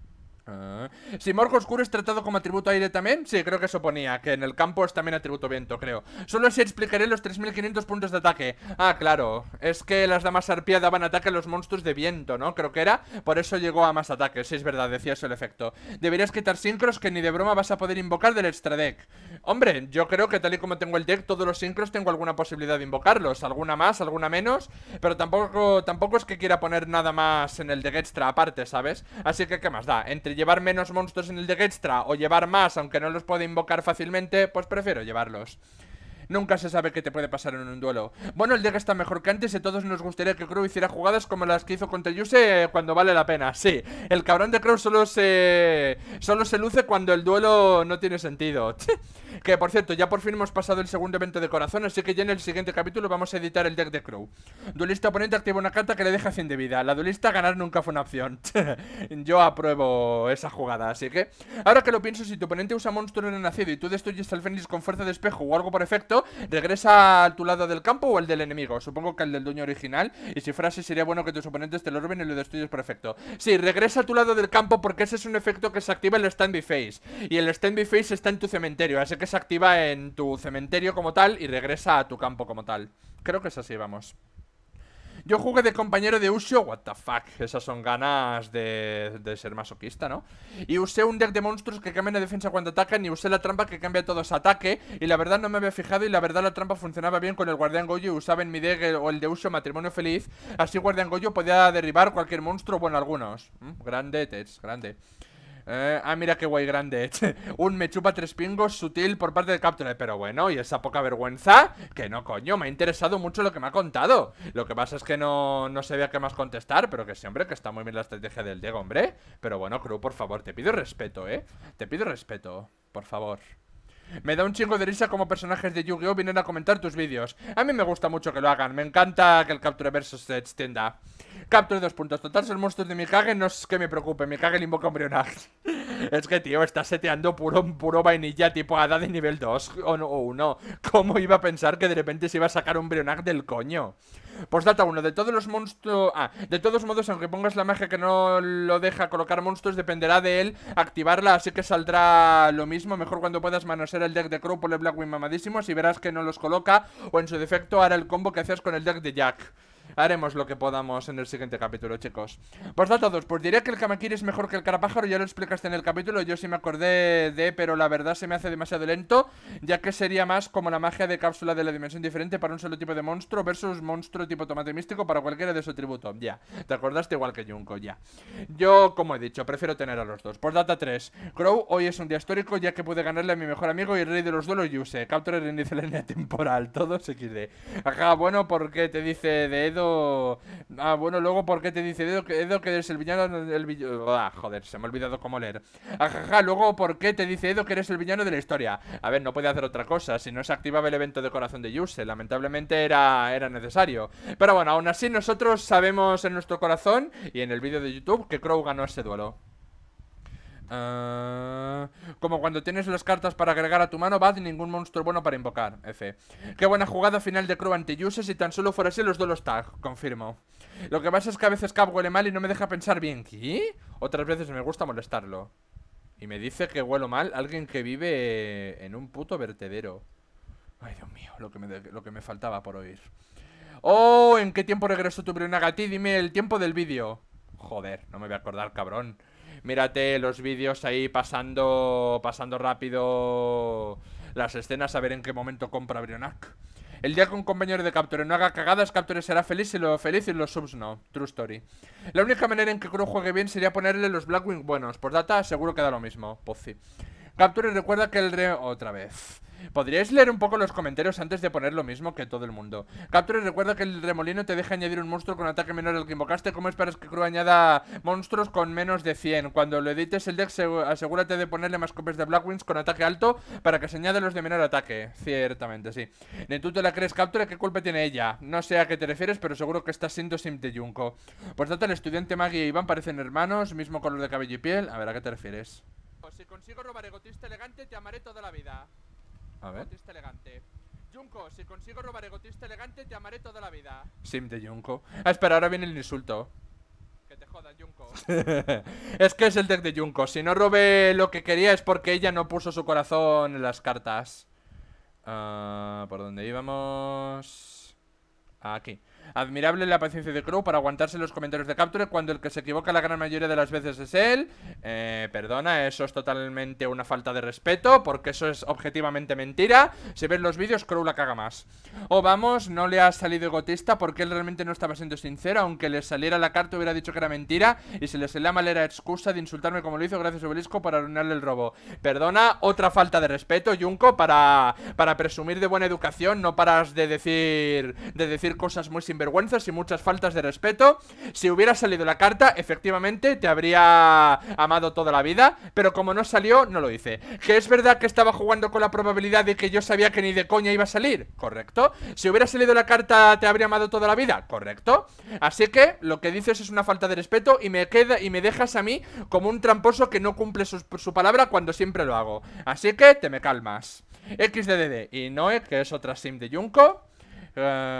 Uh, si Morgo Oscuro es tratado como atributo aire también. Sí, creo que eso ponía, que en el campo es también atributo viento, creo. Solo así explicaré los tres mil quinientos puntos de ataque. Ah, claro, es que las damas arpía daban ataque a los monstruos de viento, ¿no? Creo que era, por eso llegó a más ataques. Sí, es verdad, decía eso el efecto. Deberías quitar sincros que ni de broma vas a poder invocar del extra deck. Hombre, yo creo que tal y como tengo el deck, todos los sincros tengo alguna posibilidad de invocarlos. Alguna más, alguna menos. Pero tampoco, tampoco es que quiera poner nada más en el deck extra aparte, ¿sabes? Así que, ¿qué más da? Entre llevar menos monstruos en el deck extra o llevar más, aunque no los pueda invocar fácilmente, pues prefiero llevarlos. Nunca se sabe qué te puede pasar en un duelo. Bueno, el deck está mejor que antes y a todos nos gustaría que Crow hiciera jugadas como las que hizo contra Yuse cuando vale la pena. Sí, el cabrón de Crow solo se... Solo se luce cuando el duelo no tiene sentido. Que por cierto, ya por fin hemos pasado el segundo evento de corazón, así que ya en el siguiente capítulo vamos a editar el deck de Crow. Duelista oponente activa una carta que le deja cien de vida. La duelista ganar nunca fue una opción. Yo apruebo esa jugada, así que... Ahora que lo pienso, si tu oponente usa monstruo renacido y tú destruyes al Fénix con fuerza de espejo o algo por efecto, regresa a tu lado del campo o el del enemigo. Supongo que el del dueño original. Y si fuera así, sería bueno que tus oponentes te lo roben y lo destruyes por efecto. Sí, regresa a tu lado del campo porque ese es un efecto que se activa en el Stand by Face. Y el Stand by Face está en tu cementerio, así que se activa en tu cementerio como tal y regresa a tu campo como tal. Creo que es así, vamos. Yo jugué de compañero de Usho. What the fuck, esas son ganas de, de ser masoquista, ¿no? Y usé un deck de monstruos que cambian de defensa cuando atacan. Y usé la trampa que cambia todo ese ataque. Y la verdad no me había fijado. Y la verdad la trampa funcionaba bien con el Guardián Goyo. Y usaba en mi deck el, o el de Usho Matrimonio Feliz. Así Guardián Goyo podía derribar cualquier monstruo. Bueno, algunos. ¿Mm? Grande, Tets, grande. Eh, ah, mira qué guay grande. Un me chupa tres pingos sutil por parte de Capture. Pero bueno, ¿y esa poca vergüenza? Que no, coño, me ha interesado mucho lo que me ha contado. Lo que pasa es que no, no sabía qué más contestar. Pero que sí, hombre, que está muy bien la estrategia del Diego, hombre. Pero bueno, Crew, por favor, te pido respeto, ¿eh? Te pido respeto, por favor. Me da un chingo de risa como personajes de Yu-Gi-Oh! Vienen a comentar tus vídeos. A mí me gusta mucho que lo hagan. Me encanta que el Capture Versus se extienda. Capture dos puntos. Total, el monstruo de Mikage no es que me preocupe. Mikage le invoca un Brionac. Es que, tío, está seteando puro, puro vainilla tipo hada de nivel dos o no, uno. ¿Cómo iba a pensar que de repente se iba a sacar un Brionac del coño? Postdata uno, de todos los monstruos... Ah, de todos modos, aunque pongas la magia que no lo deja colocar monstruos, dependerá de él activarla, así que saldrá lo mismo. Mejor cuando puedas manosear el deck de Crow, ponle Blackwing mamadísimos y verás que no los coloca, o en su defecto hará el combo que hacías con el deck de Jack. Haremos lo que podamos en el siguiente capítulo, chicos. Postdata dos, pues diré que el Kamakiri es mejor que el Carapájaro. Ya lo explicaste en el capítulo, yo sí me acordé de... Pero la verdad se me hace demasiado lento, ya que sería más como la magia de cápsula de la dimensión diferente para un solo tipo de monstruo versus monstruo tipo tomate místico para cualquiera de su tributo. Ya, te acordaste igual que Junko, ya. Yo, como he dicho, prefiero tener a los dos. Postdata tres, Crow, hoy es un día histórico ya que pude ganarle a mi mejor amigo y rey de los duelos Yuse. Capture reinicia la línea temporal, todos equis de. Ajá, bueno, ¿por qué te dice de Edo? Ah, bueno, luego ¿por qué te dice Edo que, Edo que eres el villano del villano? Ah, joder, se me ha olvidado cómo leer. Ajaja, luego ¿por qué te dice Edo que eres el villano de la historia? A ver, no podía hacer otra cosa. Si no se activaba el evento de corazón de Yuse, lamentablemente era, era necesario. Pero bueno, aún así nosotros sabemos en nuestro corazón y en el vídeo de YouTube que Crow ganó ese duelo. Uh, como cuando tienes las cartas para agregar a tu mano, Bad, ningún monstruo bueno para invocar. F. Qué buena jugada final de Crow ante Yuse. Si tan solo fuera así los duelos tag, confirmo. Lo que pasa es que a veces Cap huele mal y no me deja pensar bien. ¿Qué? Otras veces me gusta molestarlo. Y me dice que huelo mal alguien que vive en un puto vertedero. Ay, Dios mío, lo que me, lo que me faltaba por oír. Oh, ¿en qué tiempo regresó tu Brionac a ti? Dime el tiempo del vídeo. Joder, no me voy a acordar, cabrón. Mírate los vídeos ahí pasando Pasando rápido las escenas, a ver en qué momento compra Brionac. El día que un compañero de Capture no haga cagadas, Capture será feliz y lo feliz y los subs no. True story. La única manera en que Crow juegue bien sería ponerle los Blackwing buenos. Por data seguro que da lo mismo. Pozzi. Capture recuerda que el re... Otra vez. ¿Podríais leer un poco los comentarios antes de poner lo mismo que todo el mundo? Capture recuerda que el remolino te deja añadir un monstruo con ataque menor al que invocaste. ¿Cómo esperas que Crow añada monstruos con menos de cien? Cuando lo edites el deck, asegúrate de ponerle más copias de Blackwings con ataque alto para que se añaden los de menor ataque. Ciertamente, sí. Ni tú te la crees, Capture, ¿qué culpa tiene ella? No sé a qué te refieres, pero seguro que estás siendo sim de Junko. Por tanto, el estudiante Maggie e Iván parecen hermanos, mismo color de cabello y piel. A ver, ¿a qué te refieres? Si consigo robar egotista elegante, te amaré toda la vida. A ver. Egotista elegante. Junko, si consigo robar egotista elegante, te amaré toda la vida. Sim de Junko. Ah, espera, ahora viene el insulto. Que te jodas, Junko. Es que es el deck de Junko. Si no robé lo que quería es porque ella no puso su corazón en las cartas. uh, ¿Por dónde íbamos? Aquí. Admirable la paciencia de Crow para aguantarse los comentarios de Capture cuando el que se equivoca la gran mayoría de las veces es él. Eh, perdona, eso es totalmente una falta de respeto, porque eso es objetivamente mentira. Si ves los vídeos, Crow la caga más. O vamos, no le ha salido egotista porque él realmente no estaba siendo sincero. Aunque le saliera la carta hubiera dicho que era mentira y se le salió mal era excusa de insultarme como lo hizo. Gracias Obelisco para arruinarle el robo. Perdona, otra falta de respeto, Junko, para, para presumir de buena educación. No paras de decir, de decir cosas muy sinvergüenzas y muchas faltas de respeto. Si hubiera salido la carta, efectivamente te habría amado toda la vida, pero como no salió, no lo hice. Que es verdad que estaba jugando con la probabilidad de que yo sabía que ni de coña iba a salir, correcto. Si hubiera salido la carta, te habría amado toda la vida, correcto. Así que lo que dices es una falta de respeto y me queda y me dejas a mí como un tramposo que no cumple su, su palabra cuando siempre lo hago. Así que te me calmas. X D D D y Noe, que es otra sim de Junko. Uh,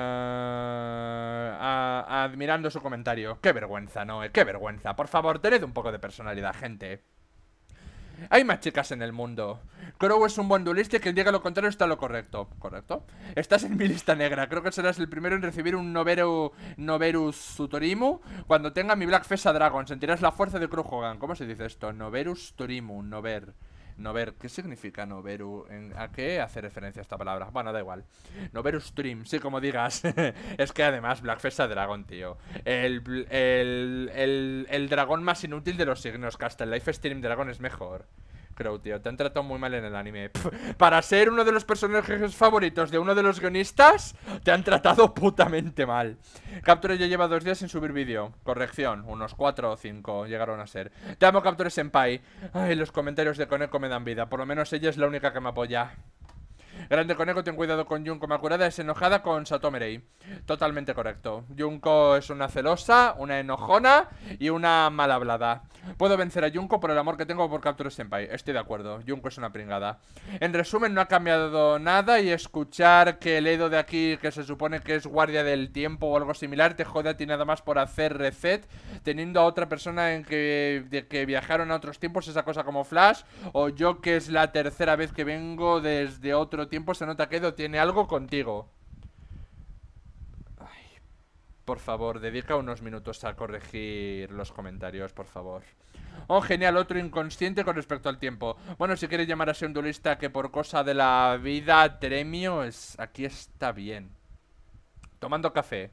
a, admirando su comentario. Qué vergüenza, Noe, qué vergüenza. Por favor, tened un poco de personalidad, gente. Hay más chicas en el mundo. Crow es un buen duelista y quien diga lo contrario está lo correcto. ¿Correcto? Estás en mi lista negra. Creo que serás el primero en recibir un Noveru, Noverus Sutorimu cuando tenga mi Black Fesa Dragon. Sentirás la fuerza de Crow Hogan. ¿Cómo se dice esto? Noverus Torimu, Nover. Nover, ¿qué significa Noveru? ¿A qué hace referencia esta palabra? Bueno, da igual. Noveru Stream, sí, como digas. Es que además, Blackfesta Dragon, tío. El, el, el, el dragón más inútil de los signos. Que hasta el Life Stream Dragon es mejor. Crow, tío, te han tratado muy mal en el anime. Pff, para ser uno de los personajes favoritos de uno de los guionistas, te han tratado putamente mal. Capture ya lleva dos días sin subir vídeo. Corrección, unos cuatro o cinco llegaron a ser. Te amo, Capture Senpai. Ay, los comentarios de Koneko me dan vida. Por lo menos ella es la única que me apoya. Grande Koneko, ten cuidado con Junko Makurada, es enojada con Satomerei. Totalmente correcto. Junko es una celosa, una enojona y una mal hablada. Puedo vencer a Junko por el amor que tengo por Capture Senpai. Estoy de acuerdo, Junko es una pringada. En resumen, no ha cambiado nada y escuchar que el Edo de aquí, que se supone que es guardia del tiempo o algo similar, te jode a ti nada más por hacer reset, teniendo a otra persona en que, de que viajaron a otros tiempos, esa cosa como Flash, o yo que es la tercera vez que vengo desde otro tiempo, se nota que Edo tiene algo contigo. Ay, por favor, dedica unos minutos a corregir los comentarios, por favor. Oh, genial, otro inconsciente con respecto al tiempo. Bueno, si quieres llamar a ser un duelista que por cosa de la vida Tremio es... Aquí está bien. Tomando café.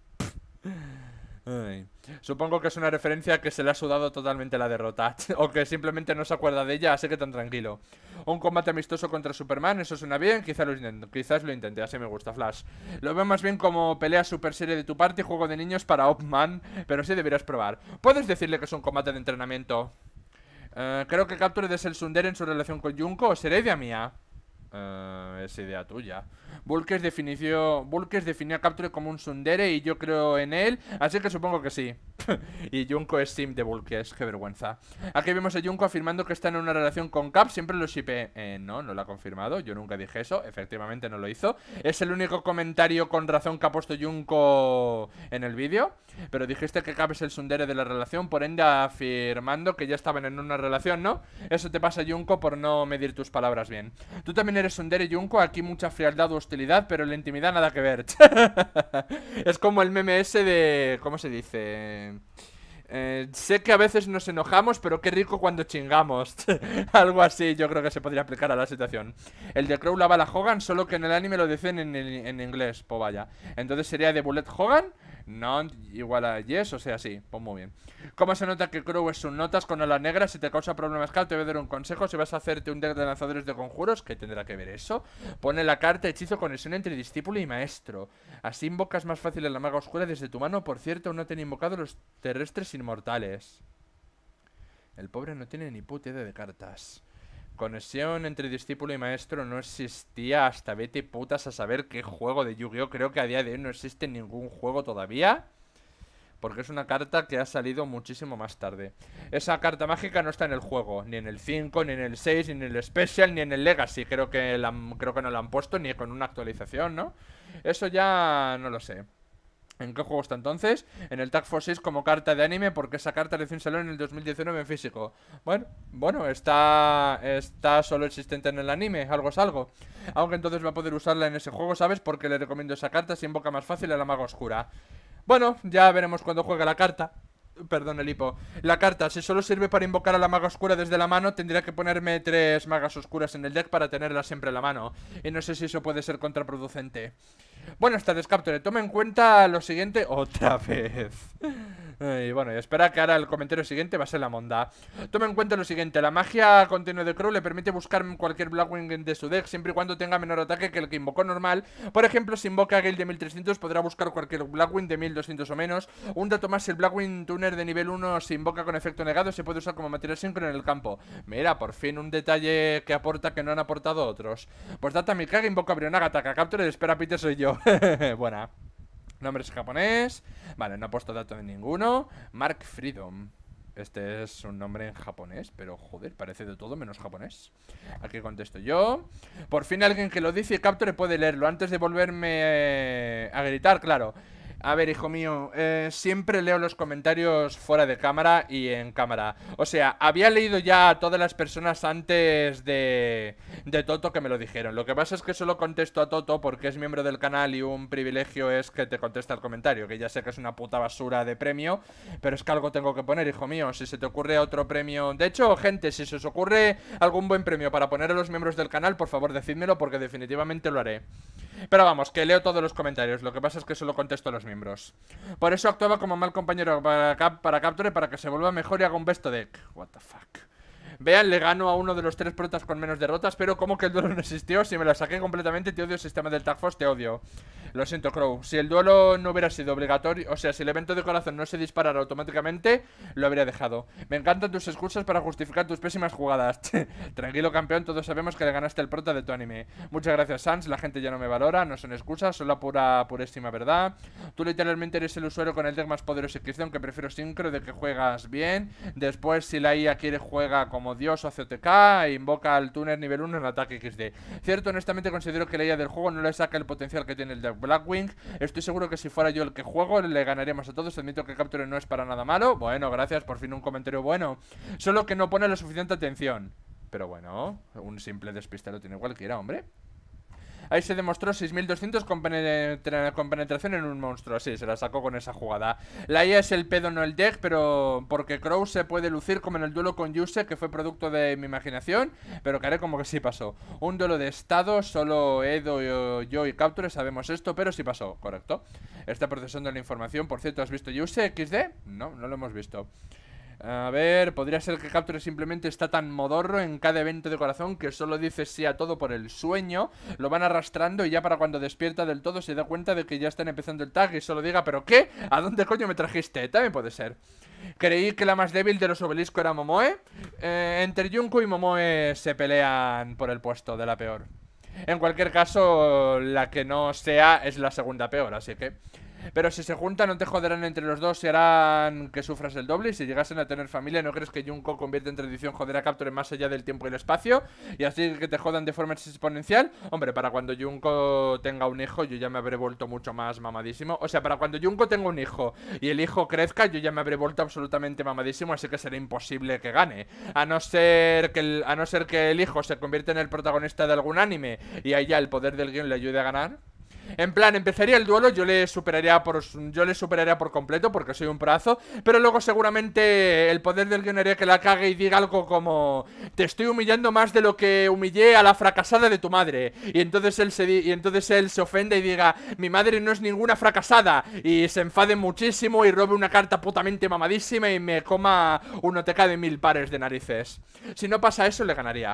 Ay. Supongo que es una referencia que se le ha sudado totalmente la derrota. O que simplemente no se acuerda de ella, así que tan tranquilo. Un combate amistoso contra Superman, eso suena bien. Quizás lo intente, quizás lo intente, así me gusta, Flash. Lo veo más bien como pelea super serie de tu parte y juego de niños para Opman. Pero sí deberías probar. Puedes decirle que es un combate de entrenamiento. uh, Creo que Capture de el Sundere en su relación con Junko. ¿O será idea mía? Uh, es idea tuya. Bulkes definió, Bulkes definió a Capture como un tsundere y yo creo en él, así que supongo que sí. Y Junko es sim de Bulkes, qué vergüenza. Aquí vemos a Junko afirmando que está en una relación con Cap, siempre lo shippé. Eh, no, no lo ha confirmado, yo nunca dije eso, efectivamente no lo hizo. Es el único comentario con razón que ha puesto Junko en el vídeo. Pero dijiste que Cap es el tsundere de la relación, por ende afirmando que ya estaban en una relación, ¿no? Eso te pasa, Junko, por no medir tus palabras bien. Tú también eres tsundere, Junko, aquí mucha frialdad o hostilidad, pero en la intimidad nada que ver. Es como el meme ese de... ¿Cómo se dice? Eh, sé que a veces nos enojamos, pero qué rico cuando chingamos. Algo así yo creo que se podría aplicar a la situación. El de Crow la bala Hogan, solo que en el anime lo dicen en, en, en inglés. Pues vaya. Entonces sería de Bullet Hogan. No, igual a Yes, o sea, sí, pues muy bien. ¿Cómo se nota que Crow es sus notas con alas negras? Si te causa problemas, Cal, te voy a dar un consejo. Si vas a hacerte un deck de lanzadores de conjuros, ¿qué tendrá que ver eso? Pone la carta hechizo conexión entre discípulo y maestro. Así invocas más fácil en la maga oscura desde tu mano. Por cierto, no te han invocado los terrestres inmortales. El pobre no tiene ni puta idea de cartas. Conexión entre discípulo y maestro no existía hasta vete putas a saber qué juego de Yu-Gi-Oh! Creo que a día de hoy no existe ningún juego todavía, porque es una carta que ha salido muchísimo más tarde. Esa carta mágica no está en el juego, ni en el cinco, ni en el seis, ni en el Special, ni en el Legacy. Creo que, la, creo que no lo han puesto ni con una actualización, ¿no? Eso ya no lo sé. ¿En qué juego está entonces? En el Tag Force seis como carta de anime, porque esa carta recién salió en el dos mil diecinueve en físico. Bueno, bueno, está está solo existente en el anime, algo es algo. Aunque entonces va a poder usarla en ese juego, ¿sabes? Porque le recomiendo esa carta, se invoca más fácil a la maga oscura. Bueno, ya veremos cuando juegue la carta. Perdón, el hipo. La carta, si solo sirve para invocar a la maga oscura desde la mano, tendría que ponerme tres magas oscuras en el deck para tenerla siempre en la mano. Y no sé si eso puede ser contraproducente. Buenas tardes, Capture. Toma en cuenta lo siguiente otra vez. Y bueno, y espera que ahora el comentario siguiente va a ser la monda. Toma en cuenta lo siguiente. La magia continua de Crow le permite buscar cualquier Blackwing de su deck siempre y cuando tenga menor ataque que el que invocó normal. Por ejemplo, si invoca a Gale de mil trescientos podrá buscar cualquier Blackwing de mil doscientos o menos. Un dato más, el Blackwing Tuner de nivel uno se invoca con efecto negado, se puede usar como material síncrono en el campo. Mira, por fin un detalle que aporta que no han aportado otros. Pues data Mikage, invoca a Brionaga, ataca Capture, espera Peter, soy yo. Buena. Nombre es japonés. Vale, no ha puesto dato de ninguno. Mark Freedom. Este es un nombre en japonés, pero joder, parece de todo menos japonés. Aquí contesto yo. Por fin alguien que lo dice y Capture puede leerlo antes de volverme eh, a gritar, claro. A ver, hijo mío, eh, siempre leo los comentarios fuera de cámara y en cámara. O sea, había leído ya a todas las personas antes de, de Toto que me lo dijeron. Lo que pasa es que solo contesto a Toto porque es miembro del canal y un privilegio es que te contesta el comentario. Que ya sé que es una puta basura de premio, pero es que algo tengo que poner, hijo mío. Si se te ocurre otro premio... De hecho, gente, si se os ocurre algún buen premio para poner a los miembros del canal, por favor, decídmelo porque definitivamente lo haré. Pero vamos, que leo todos los comentarios. Lo que pasa es que solo contesto a los miembros. Por eso actuaba como mal compañero para, Cap para Capture, para que se vuelva mejor y haga un best deck. What the fuck. Vean, le gano a uno de los tres protas con menos derrotas. Pero como que el duelo no existió. Si me la saqué completamente, te odio el sistema del Tag Force, te odio. Lo siento, Crow. Si el duelo no hubiera sido obligatorio, o sea, si el evento de corazón no se disparara automáticamente, lo habría dejado. Me encantan tus excusas para justificar tus pésimas jugadas. Tranquilo, campeón, todos sabemos que le ganaste el prota de tu anime. Muchas gracias, Sans, la gente ya no me valora, no son excusas, son la pura, purísima verdad. Tú literalmente eres el usuario con el deck más poderoso X D, aunque prefiero sincro de que juegas bien. Después, si la I A quiere, juega como Dios o hace O T K, e invoca al tuner nivel uno en ataque X D. Cierto, honestamente considero que la I A del juego no le saca el potencial que tiene el deck Blackwing. Estoy seguro que si fuera yo el que juego le ganaríamos a todos. Admito que Capture no es para nada malo. Bueno, gracias, por fin un comentario bueno. Solo que no pone la suficiente atención. Pero bueno, un simple despiste lo tiene cualquiera, hombre. Ahí se demostró seis mil doscientos con, penetra con penetración en un monstruo. Sí, se la sacó con esa jugada. La I A es el pedo, no el deck, pero porque Crow se puede lucir como en el duelo con Yuse, que fue producto de mi imaginación, pero que haré como que sí pasó. Un duelo de estado, solo Edo, yo, yo y Capture sabemos esto, pero sí pasó, correcto. Está procesando la información. Por cierto, ¿has visto Yuse X D? No, no lo hemos visto. A ver, podría ser que Capture simplemente está tan modorro en cada evento de corazón que solo dice sí a todo por el sueño. Lo van arrastrando y ya para cuando despierta del todo se da cuenta de que ya están empezando el tag y solo diga, ¿pero qué? ¿A dónde coño me trajiste? También puede ser. Creí que la más débil de los obeliscos era Momoe. eh, Entre Junko y Momoe se pelean por el puesto de la peor. En cualquier caso, la que no sea es la segunda peor, así que... Pero si se juntan no te joderán entre los dos y harán que sufras el doble. Y si llegasen a tener familia, ¿no crees que Junko convierte en tradición joder a Capture más allá del tiempo y el espacio? Y así que te jodan de forma exponencial. Hombre, para cuando Junko tenga un hijo yo ya me habré vuelto mucho más mamadísimo. O sea, para cuando Junko tenga un hijo y el hijo crezca yo ya me habré vuelto absolutamente mamadísimo. Así que será imposible que gane. A no ser que el, a no ser que el hijo se convierta en el protagonista de algún anime y ahí ya el poder del guión le ayude a ganar. En plan, empezaría el duelo, yo le superaría por yo le superaría por completo porque soy un brazo, pero luego seguramente el poder del guion haría que la cague y diga algo como te estoy humillando más de lo que humillé a la fracasada de tu madre. Y entonces él se, y entonces él se ofende y diga mi madre no es ninguna fracasada y se enfade muchísimo y robe una carta putamente mamadísima y me coma un O T K de mil pares de narices. Si no pasa eso, le ganaría.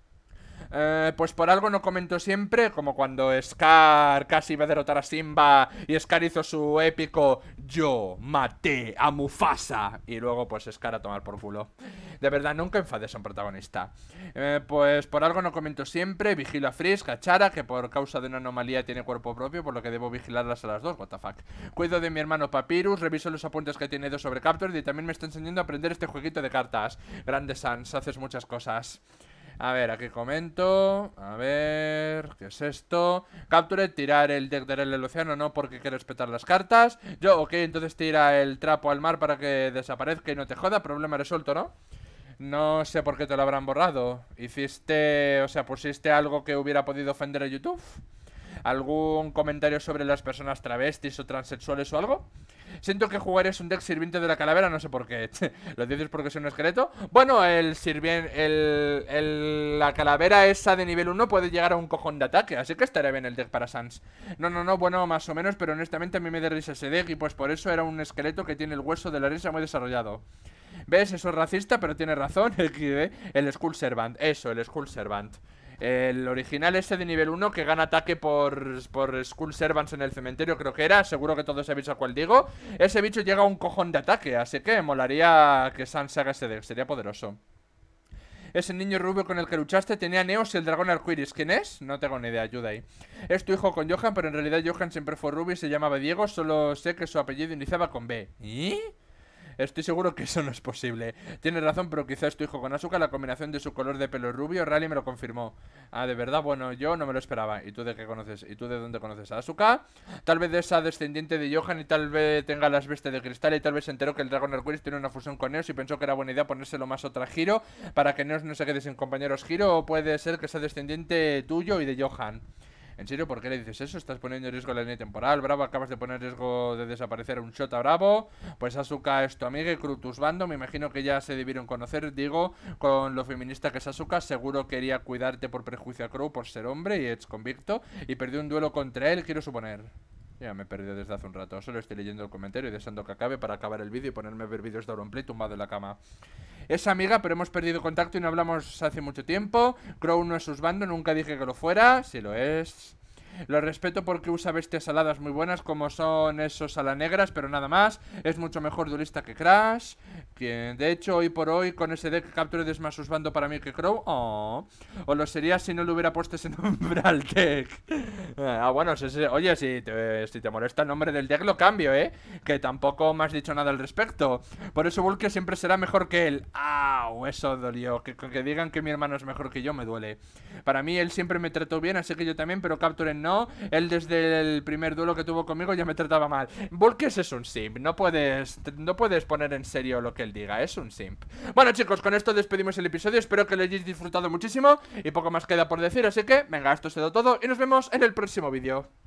Eh, pues por algo no comento siempre, como cuando Scar casi iba a derrotar a Simba y Scar hizo su épico yo maté a Mufasa y luego pues Scar a tomar por culo. De verdad, nunca enfades a un protagonista. eh, Pues por algo no comento siempre. Vigilo a Frisk, a Chara, que por causa de una anomalía tiene cuerpo propio, por lo que debo vigilarlas a las dos, what the fuck. Cuido de mi hermano Papyrus, reviso los apuntes que tiene Edo sobre Capture y también me está enseñando a aprender este jueguito de cartas. Grande Sans, haces muchas cosas. A ver, aquí comento. A ver, ¿qué es esto? Capture, tirar el deck del el océano, no porque quiere respetar las cartas. Yo, ok, entonces tira el trapo al mar para que desaparezca y no te joda. Problema resuelto, ¿no? No sé por qué te lo habrán borrado. Hiciste, o sea, pusiste algo que hubiera podido ofender a YouTube. ¿Algún comentario sobre las personas travestis o transexuales o algo? Siento que jugar es un deck sirviente de la calavera, no sé por qué. ¿Lo dices porque es un esqueleto? Bueno, el sirviente, el, el, la calavera esa de nivel uno puede llegar a un cojón de ataque, así que estaría bien el deck para Sans. No, no, no, bueno, más o menos, pero honestamente a mí me da risa ese deck y pues por eso era un esqueleto que tiene el hueso de la risa muy desarrollado. ¿Ves? Eso es racista, pero tiene razón. El Skull Servant, eso, el Skull Servant. El original ese de nivel uno que gana ataque por, por Skull Servants en el cementerio, creo que era. Seguro que todos sabéis a cuál digo. Ese bicho llega a un cojón de ataque, así que molaría que Sans haga ese deck, sería poderoso. Ese niño rubio con el que luchaste tenía Neos y el dragón arcoiris. ¿Quién es? No tengo ni idea, ayuda ahí. Es tu hijo con Johan, pero en realidad Johan siempre fue rubio y se llamaba Diego. Solo sé que su apellido iniciaba con B. ¿Y? Estoy seguro que eso no es posible. Tienes razón, pero quizás tu hijo con Asuka, la combinación de su color de pelo rubio, Rally me lo confirmó. Ah, de verdad, bueno, yo no me lo esperaba. ¿Y tú de qué conoces? ¿Y tú de dónde conoces a Asuka? Tal vez de esa descendiente de Johan y tal vez tenga las bestias de cristal y tal vez se enteró que el dragón arcoiris tiene una fusión con Neos y pensó que era buena idea ponérselo más otra Giro para que Neos no se quede sin compañeros Giro, o puede ser que sea descendiente tuyo y de Johan. ¿En serio? ¿Por qué le dices eso? Estás poniendo en riesgo la línea temporal. Bravo, acabas de poner en riesgo de desaparecer un shot a Bravo. Pues Asuka es tu amiga y Crutus Bando. Me imagino que ya se debieron conocer. Digo, con lo feminista que es Asuka, seguro quería cuidarte por prejuicio a Crow por ser hombre y ex convicto. Y perdió un duelo contra él, quiero suponer. Ya me he perdido desde hace un rato. Solo estoy leyendo el comentario y deseando que acabe para acabar el vídeo y ponerme a ver vídeos de Auronplay tumbado en la cama. Es amiga, pero hemos perdido contacto y no hablamos hace mucho tiempo. Crow no es sus bando, nunca dije que lo fuera. Si lo es. Lo respeto porque usa bestias aladas muy buenas como son esos alanegras, pero nada más. Es mucho mejor duelista que Crash. Que de hecho, hoy por hoy, con ese deck Capture es más usbando para mí que Crow. Oh. O lo sería si no le hubiera puesto ese nombre al deck. Ah, bueno, si, si, oye, si te, si te molesta el nombre del deck lo cambio, ¿eh? Que tampoco me has dicho nada al respecto. Por eso Vulke siempre será mejor que él. ¡Au! Eso dolió. Que, que digan que mi hermano es mejor que yo me duele. Para mí él siempre me trató bien, así que yo también, pero Capture no. Él desde el primer duelo que tuvo conmigo ya me trataba mal. Volkes es un simp, no puedes, no puedes poner en serio lo que él diga, es un simp. Bueno chicos, con esto despedimos el episodio, espero que lo hayáis disfrutado muchísimo y poco más queda por decir, así que venga, esto ha sido todo y nos vemos en el próximo vídeo.